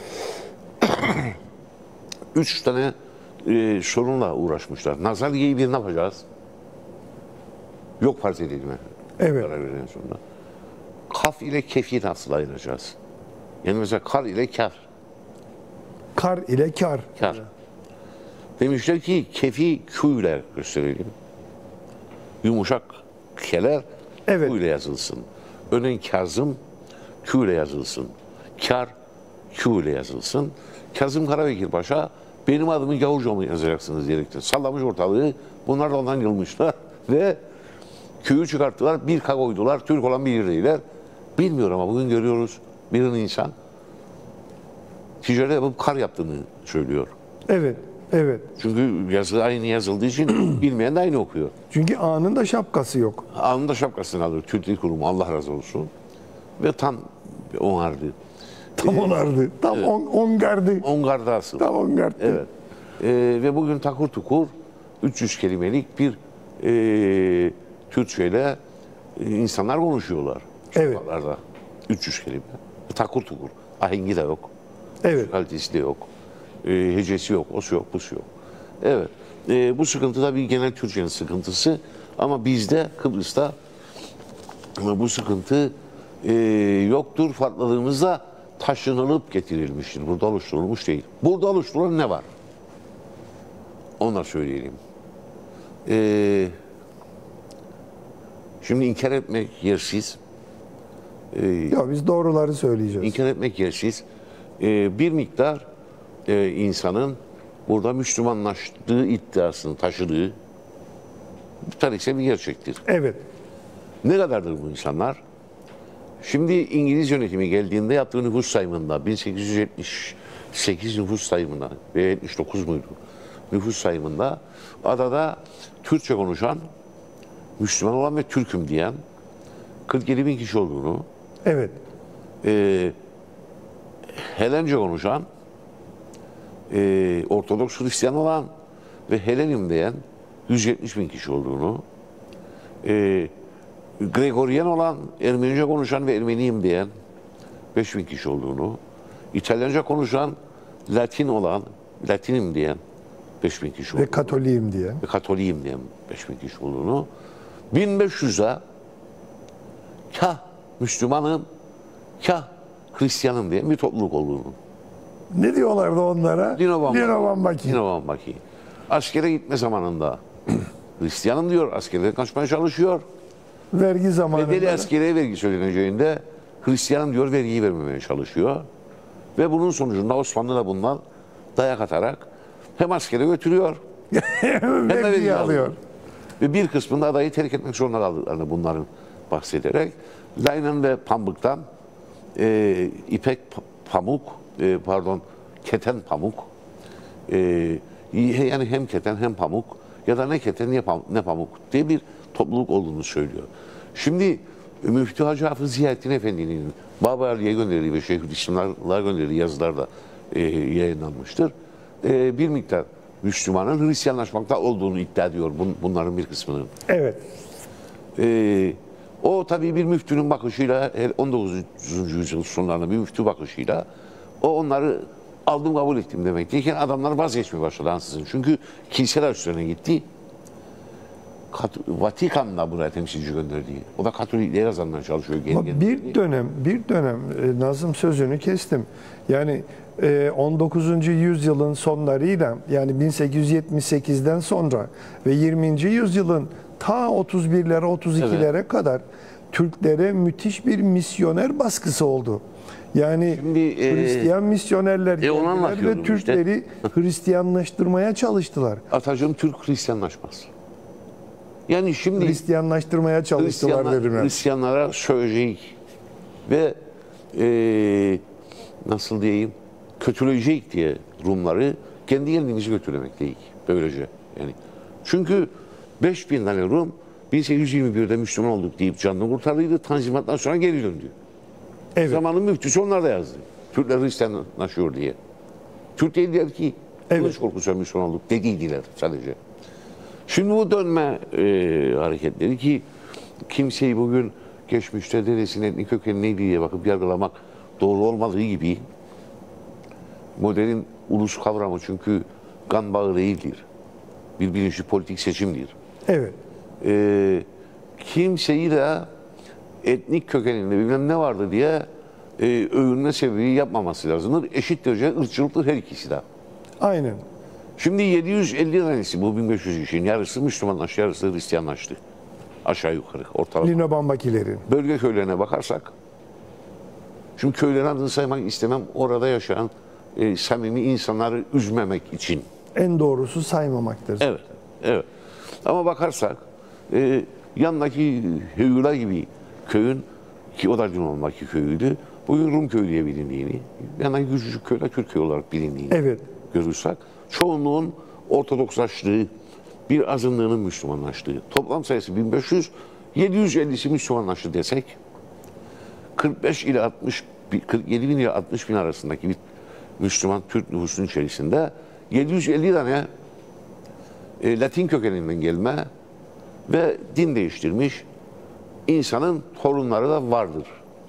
üç tane e, sorunla uğraşmışlar. Nazalge'yi bir ne yapacağız? Yok farz edilme. Evet. Karar verilen sonunda. Kaf ile kefi nasıl ayıracağız? Yani mesela kar ile kar. kar ile kar. Kar. Demişler ki kefi Q ile gösterelim. Yumuşak keler Evet. Q ile yazılsın. Örneğin Kazım Q ile yazılsın. Kar Q ile yazılsın. Kazım Karabekir Paşa benim adımı Gavurca mı yazacaksınız diyerekten sallamış ortalığı. Bunlar da ondan yılmışlar ve Q'yu çıkarttılar. Bir K koydular. Türk olan bir değiller. Bilmiyorum ama bugün görüyoruz bir insan ticaret yapıp kar yaptığını söylüyor. Evet, evet. Çünkü yazı aynı yazıldığı için bilmeyen de aynı okuyor. Çünkü anında şapkası yok. Anında şapkasını alır. Türk Dil Kurumu Allah razı olsun. Ve tam onardı. Tam onardı. Tam evet. on, ongardı. Ongarda asıl. Tam ongardı. Evet. Ee, ve bugün takur tukur üç yüz kelimelik bir e, Türkçeyle e, insanlar konuşuyorlar. Evet. Sokaklarda. üç yüz kelime. Takur tukur. Ahengi de yok. Evet. Kalitesi de yok. E, hecesi yok. Osu yok. Busu yok. Evet. E, bu sıkıntı da bir genel Türkçenin sıkıntısı. Ama bizde Kıbrıs'ta ama bu sıkıntı e, yoktur. Farklılığımız da taşınılıp getirilmiştir. Burada oluşturulmuş değil. Burada oluşturulan ne var? Onlar söyleyelim. E, şimdi inkar etmek yersiz. E, Ya biz doğruları söyleyeceğiz. İnkar etmek yersiz. E, bir miktar e, insanın burada Müslümanlaştığı iddiasını taşıdığı tarihsel bir gerçektir. Evet. Ne kadardır bu insanlar? Şimdi İngiliz yönetimi geldiğinde yaptığı nüfus sayımında bin sekiz yüz yetmiş sekiz nüfus sayımında ve yetmiş dokuz muydu? Nüfus sayımında adada Türkçe konuşan, Müslüman olan ve Türk'üm diyen kırk yedi bin kişi olduğunu, Evet. e, Helence konuşan, e, Ortodoks Hristiyan olan ve Helenim diyen yüz yetmiş bin kişi olduğunu, e, Gregorian olan, Ermenice konuşan ve Ermeniyim diyen beş bin kişi olduğunu, İtalyanca konuşan, Latin olan, Latinim diyen beş bin kişi olduğunu Ve Katoliyim diye. ve Katoliyim diyen beş bin kişi olduğunu, bin beş yüze kah Müslümanım, kah Hristiyanım diyen bir topluluk olduğunu. Ne diyorlardı onlara? Dinovan Dinovan Baki. Dinovan Baki. Askere gitme zamanında Hristiyanım diyor, askerden kaçmaya çalışıyor. Vergi zamanında. Bedeli askeriye vergi söyleneceğinde Hristiyanım diyor, vergiyi vermemeye çalışıyor. Ve bunun sonucunda Osmanlı da bundan dayak atarak hem askere götürüyor hem de Vergiyi vergi alıyor. alıyor. Ve bir kısmında adayı terk etmek zorunda kaldıklarını bunların bahsederek Laynen ve Pambık'tan e, ipek pa- pamuk, e, pardon keten pamuk, e, yani hem keten hem pamuk ya da ne keten ne pamuk, ne pamuk diye bir topluluk olduğunu söylüyor. Şimdi Müftü Hacı Hafız Ziyaettin Efendi'nin Baba Ali'ye gönderdiği ve Şeyhülislam'a gönderdiği yazılar da e, yayınlanmıştır. E, bir miktar Müslümanın Hristiyanlaşmakta olduğunu iddia ediyor bun, bunların bir kısmının. Evet. E, o tabii bir müftünün bakışıyla on dokuzuncu yüzyıl sonlarında bir müftü bakışıyla o onları aldım kabul ettim demek. Deyken adamlar vazgeçmeye başladı ansızın. Çünkü kiliseler üstlerine gitti. Kat- Vatikan'da buraya temsilci gönderdiği. O da Katolikleri kazanmaya çalışıyor. Geri Ama bir dönem, bir dönem e, Nazım sözünü kestim. Yani e, on dokuzuncu yüzyılın sonlarıyla, yani bin sekiz yüz yetmiş sekizden sonra ve yirminci yüzyılın ta otuz birlere otuz ikilere Evet. kadar Türklere müthiş bir misyoner baskısı oldu. Yani Şimdi, e, Hristiyan misyonerler e, onu geldiler anlatıyorum ve işte. Türkleri Hristiyanlaştırmaya çalıştılar. Atacığım Türk Hristiyanlaşmaz. Yani şimdi Hristiyanlaştırmaya çalıştılar Hristiyanlar, dedim ben. Hristiyanlara söyleyecek ve e, nasıl diyeyim, kötüleyecek diye Rumları kendi kendimizi kötülemek değil böylece. Yani çünkü beş bin tane Rum bin sekiz yüz yirmi birde Müslüman olduk deyip canını kurtardıydı. Tanzimattan sonra geri döndü. Evet. Zamanın müftüsü onlar da yazdı. Türkler Hristiyanlaşıyor diye. Türk dediler ki Evet. kılıç korkusuyla Müslüman olduk dediydiler sadece. Şimdi bu dönme e, hareketleri ki kimseyi bugün geçmişte dedesinin etnik kökeni neydi diye bakıp yargılamak doğru olmadığı gibi modern ulus kavramı çünkü kan bağı değildir. Bir bilinçli politik seçimdir. Evet. E, kimseyi de etnik kökeninde bilmem ne vardı diye e, övünme sebebi yapmaması lazımdır. Eşit derece ırkçılıktır her ikisi de. Aynen. Şimdi yedi yüz elli tanesi bu bin beş yüz kişinin yarısı Müslümanlaştı, yarısı Hristiyanlaştı. Aşağı yukarı ortalama. Linobambakilerin. Bölge köylerine bakarsak, şimdi köylerin adını saymak istemem, orada yaşayan e, samimi insanları üzmemek için. En doğrusu saymamaktır. Evet, evet. Ama bakarsak, e, yandaki Höyüla gibi köyün, ki o da Linobambaki köyüydü, bugün Rum köyü diye bilindiğini, yanındaki küçücük köyler Türk köyü olarak bilindiğini Evet. görürsek, çoğunluğun Ortodokslaştığı, bir azınlığının Müslümanlaştığı, toplam sayısı bin beş yüz, yedi yüz ellisi Müslümanlaştı desek, kırk beş ile altmış, kırk yedi bin ile altmış bin arasındaki bir Müslüman Türk nüfusunun içerisinde yedi yüz elli tane e, Latin kökeninden gelme ve din değiştirmiş insanın torunları da vardır.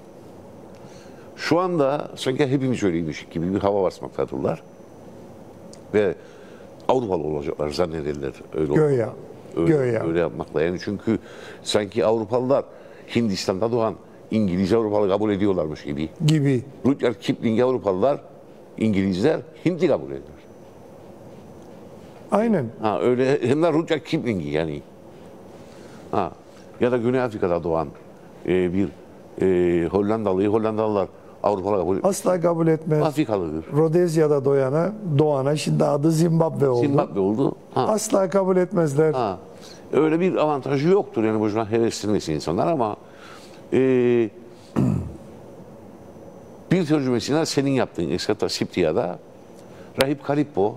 Şu anda sanki hepimiz öyleymiş gibi bir hava basmaktadırlar. Ve Avrupalı olacaklar zannederler. Öyle Göya. Öyle, Göya. öyle yapmakla. Yani çünkü sanki Avrupalılar Hindistan'da doğan İngiliz Avrupalı kabul ediyorlarmış gibi. Gibi. Rudyard Kipling Avrupalılar, İngilizler Hintli kabul ediyor. Aynen. Ha öyle hem de Rudyard Kipling'i yani. Ha ya da Güney Afrika'da doğan e, bir e, Hollandalıyı Hollandalılar Avrupalı kabul ediyor. Asla kabul etmez. Afrikalıdır. Rodezya'da doyana, doğana şimdi adı Zimbabwe oldu. Zimbabwe oldu. Ha. Asla kabul etmezler. Ha, öyle bir avantajı yoktur yani boşuna heveslenmesin insanlar ama e, bir tercümesine senin yaptığın Esata Siptiya'da Rahip Kalippo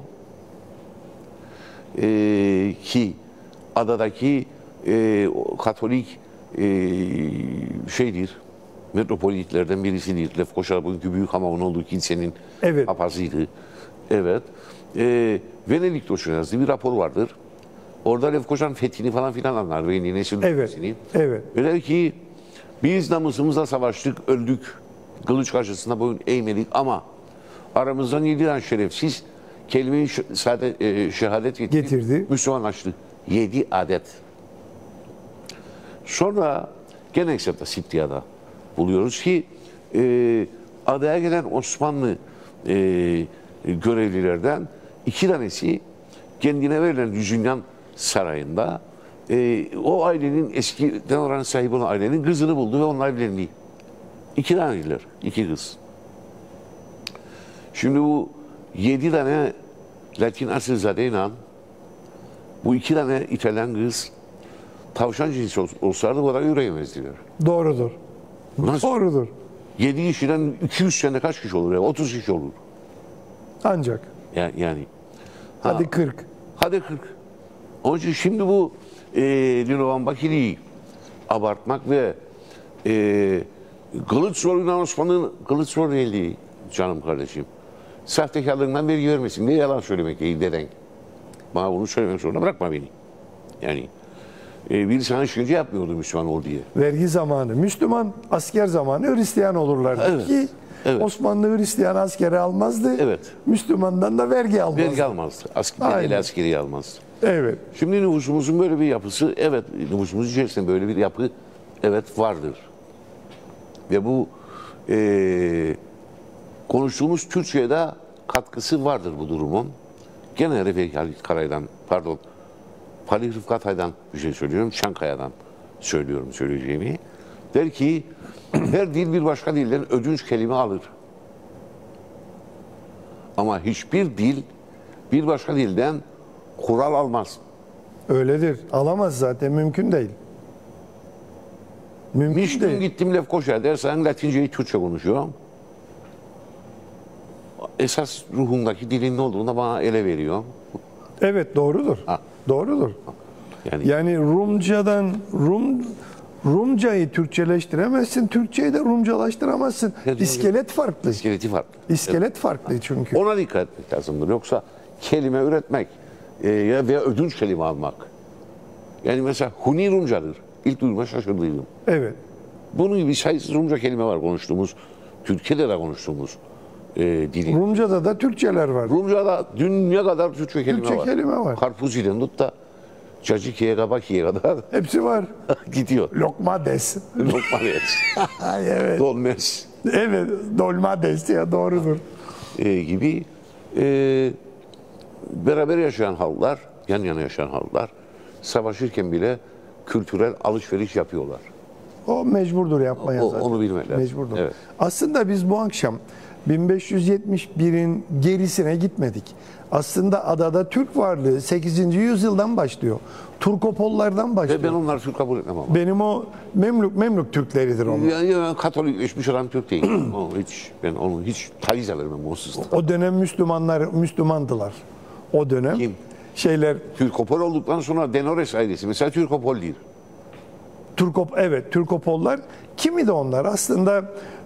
e, ki adadaki e, Katolik e, şeydir, metropolitlerden birisidir. Lefkoşa bugünkü büyük hamamın olduğu kilisenin Evet. papazıydı. Evet. E, Venedik Doçu'na yazdığı bir rapor vardır. Orada Lefkoşa'nın fethini falan filan anlar ve yeni nesil Evet. ülkesini. Evet. Ve der ki biz namusumuzla savaştık, öldük. Kılıç karşısında boyun eğmedik ama aramızdan yedi tane şerefsiz kelime-i şehadet, e, şehadet getirip Getirdi. Müslümanlaştı. Yedi adet. Sonra gene Esata Siptiya'da buluyoruz ki e, adaya gelen Osmanlı e, görevlilerden iki tanesi kendine verilen Düzünyan Sarayı'nda e, o ailenin eskiden oranın sahibi olan ailenin kızını buldu ve onunla evlendi. İki taneydiler, iki kız. Şimdi bu yedi tane Latin asilzadeyle bu iki tane İtalyan kız tavşan cinsi olsaydı bu kadar yürüyemezdiler. Doğrudur. Nasıl? Doğrudur. Yedi kişiden iki yüz sene kaç kişi olur ya? otuz kişi olur. Ancak. Yani, yani. Ha, Hadi kırk. Hadi kırk. Onun için şimdi bu e, Linobambakili'yi abartmak ve e, Kılıçdaroğlu'ndan Osmanlı'nın Kılıçdaroğlu geldiği canım kardeşim. Sahtekarlığından vergi vermesin diye yalan söylemek değil deden. Bana bunu söylemek zorunda bırakma beni. Yani e, bir sana işkence yapmıyordu Müslüman ol diye. Vergi zamanı. Müslüman asker zamanı Hristiyan olurlardı Evet, ki evet. Osmanlı Hristiyan askeri almazdı. Evet. Müslümandan da vergi almazdı. Vergi almazdı. Asker, bedeli Aynen. askeri almazdı. Evet. Şimdi nüfusumuzun böyle bir yapısı, evet nüfusumuz içerisinde böyle bir yapı evet vardır. Ve bu e, konuştuğumuz Türkçe'de katkısı vardır bu durumun. Gene Refik Halit Karay'dan, pardon, Falih Rıfkat Ay'dan bir şey söylüyorum, Çankaya'dan söylüyorum söyleyeceğimi. Der ki, her dil bir başka dilden ödünç kelime alır. Ama hiçbir dil bir başka dilden kural almaz. Öyledir. Alamaz zaten. Mümkün değil. Mümkün Bir değil. gün gittim Lefkoşa'ya dersen Latinceyi Türkçe konuşuyor. Esas ruhundaki dilin ne olduğunu da bana ele veriyor. Evet, doğrudur. Ha. Doğrudur. Yani, Yani Rumcadan Rum Rumcayı Türkçeleştiremezsin, Türkçeyi de Rumcalaştıramazsın. Evet, İskelet farklı. iskeleti farklı. İskelet farklı çünkü. Ona dikkat etmek lazımdır. Yoksa kelime üretmek e, ya veya ödünç kelime almak. Yani mesela Huni Rumcadır. İlk duyduğuma şaşırdıydım. Evet. Bunun gibi sayısız Rumca kelime var konuştuğumuz, Türkiye'de de konuştuğumuz e, dilin. Rumcada da Türkçeler var. Rumca'da dünya kadar Türkçe kelime Türkçe var. kelime var. Karpuzi'den tut da Cacıki'ye, Kabaki'ye kadar Hepsi var. gidiyor. Lokma des. Lokma des. Ay, evet. Dolmes Evet, dolma des ya, doğrudur. e, gibi e, beraber yaşayan halklar, yan yana yaşayan halklar savaşırken bile kültürel alışveriş yapıyorlar. O mecburdur yapmaya O- zaten. onu bilmek lazım. Mecburdur. Evet. Aslında biz bu akşam bin beş yüz yetmiş birin gerisine gitmedik. Aslında adada Türk varlığı sekizinci yüzyıldan başlıyor. Turkopollardan başlıyor. Ve ben onları Türk kabul etmem ama. Benim o Memlük Memlük Türkleridir onlar. Ya, ya Katolikleşmiş olan Türk değil. o hiç ben onu hiç taviz alırım o hususta. O dönem Müslümanlar Müslümandılar. O dönem Kim? şeyler Türkopol olduktan sonra Denores ailesi mesela Türkopol değil. Türkop evet Türkopollar kimi de onlar aslında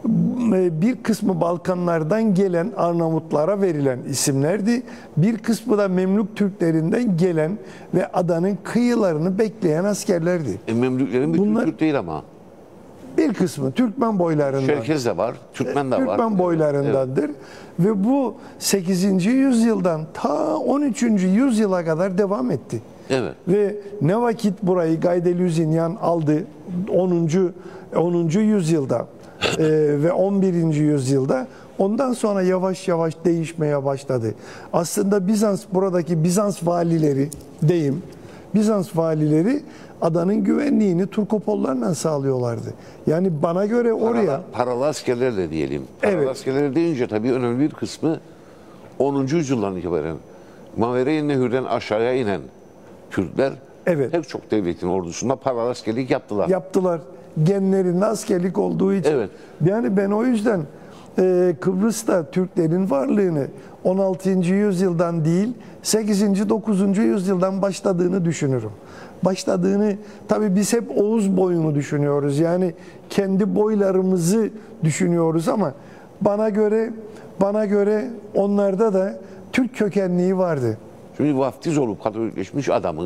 e, bir kısmı Balkanlardan gelen Arnavutlara verilen isimlerdi. Bir kısmı da Memlük Türklerinden gelen ve adanın kıyılarını bekleyen askerlerdi. E, Memlüklerin bütün Bunlar- Türk değil ama. Bir kısmı Türkmen boylarından. Çerkez de var, Türkmen de var. Türkmen boylarındandır. Ve bu sekizinci yüzyıldan ta on üçüncü yüzyıla kadar devam etti. Evet. Ve ne vakit burayı Gaydelüzinyan aldı onuncu onuncu yüzyılda e, ve on birinci yüzyılda, ondan sonra yavaş yavaş değişmeye başladı. Aslında Bizans, buradaki Bizans valileri deyim, Bizans valileri adanın güvenliğini Turkopollarla sağlıyorlardı. Yani bana göre oraya Paralı, paralı askerler de diyelim. Paralı Evet. askerler deyince tabii önemli bir kısmı onuncu yüzyıldan itibaren Mavere-i Nehir'den aşağıya inen Türkler Evet. pek çok devletin ordusunda paralı askerlik yaptılar. yaptılar. Genlerinde askerlik olduğu için. Evet. Yani ben o yüzden e, Kıbrıs'ta Türklerin varlığını on altıncı yüzyıldan değil sekizinci dokuzuncu yüzyıldan başladığını düşünürüm. Başladığını, tabii biz hep Oğuz boyunu düşünüyoruz. Yani kendi boylarımızı düşünüyoruz ama bana göre bana göre onlarda da Türk kökenliği vardı. Şimdi vaftiz olup Katolikleşmiş adamı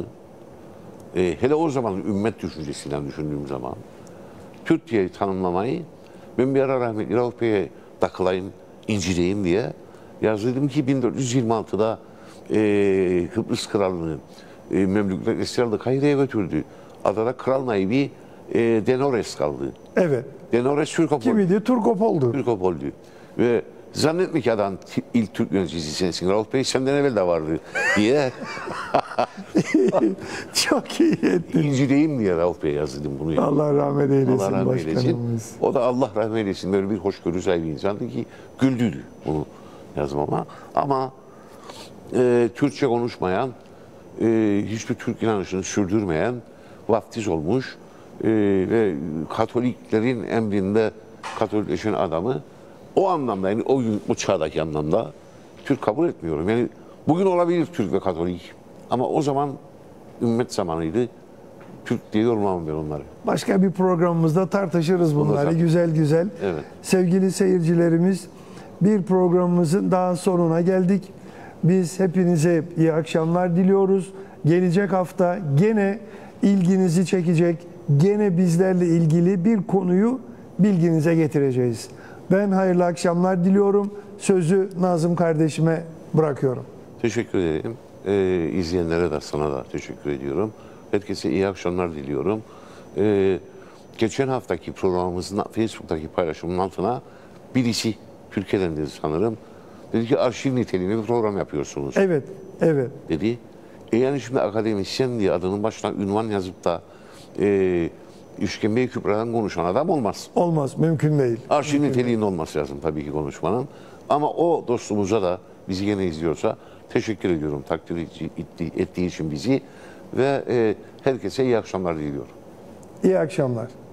e, hele o zaman ümmet düşüncesiyle düşündüğüm zaman Türk diye tanımlamayı ben bir ara rahmetli Rauf Bey'e takılayım, inceleyeyim diye yazdım ki bin dört yüz yirmi altıda e, Kıbrıs Krallığı'nı e, Memlükler esir aldı, Kahire'ye götürdü. Adada kral naibi e, Denores kaldı. Evet. Denores Türkopol. Kimiydi? Turkopol'du. Türkopol'du. Ve zannetme ki adam t- ilk Türk yöneticisi sensin. Rauf Bey senden evvel de vardı diye Çok iyi ettin. inceleyeyim diye Rauf Bey'e yazdım bunu. Yani. Allah rahmet eylesin Allah rahmet eylesin. başkanımız. O da Allah rahmet eylesin. Böyle bir hoşgörü sahibi insandı ki güldüydü bunu yazmama. Ama e, Türkçe konuşmayan, e, hiçbir Türk inanışını sürdürmeyen, vaftiz olmuş e, ve Katoliklerin emrinde Katolikleşen adamı o anlamda, yani o, o çağdaki anlamda Türk kabul etmiyorum. Yani bugün olabilir Türk ve Katolik ama o zaman ümmet zamanıydı. Türk diye yorumlamam ben onları. Başka bir programımızda tartışırız bunları Olur. güzel güzel. Evet. Sevgili seyircilerimiz, bir programımızın daha sonuna geldik. Biz hepinize iyi akşamlar diliyoruz. Gelecek hafta gene ilginizi çekecek, gene bizlerle ilgili bir konuyu bilginize getireceğiz. Ben hayırlı akşamlar diliyorum. Sözü Nazım kardeşime bırakıyorum. Teşekkür ederim. e, izleyenlere de sana da teşekkür ediyorum. Herkese iyi akşamlar diliyorum. E, geçen haftaki programımızın Facebook'taki paylaşımın altına birisi Türkiye'den dedi sanırım. Dedi ki arşiv niteliğinde bir program yapıyorsunuz. Evet, evet. Dedi. E yani şimdi akademisyen diye adının başına ünvan yazıp da e, İşkembe-i Kübra'dan konuşan adam olmaz. Olmaz, mümkün değil. Arşiv niteliğinde olması lazım tabii ki konuşmanın. Ama o dostumuza da bizi gene izliyorsa teşekkür ediyorum takdir ettiği için bizi ve e, herkese iyi akşamlar diliyorum. İyi akşamlar.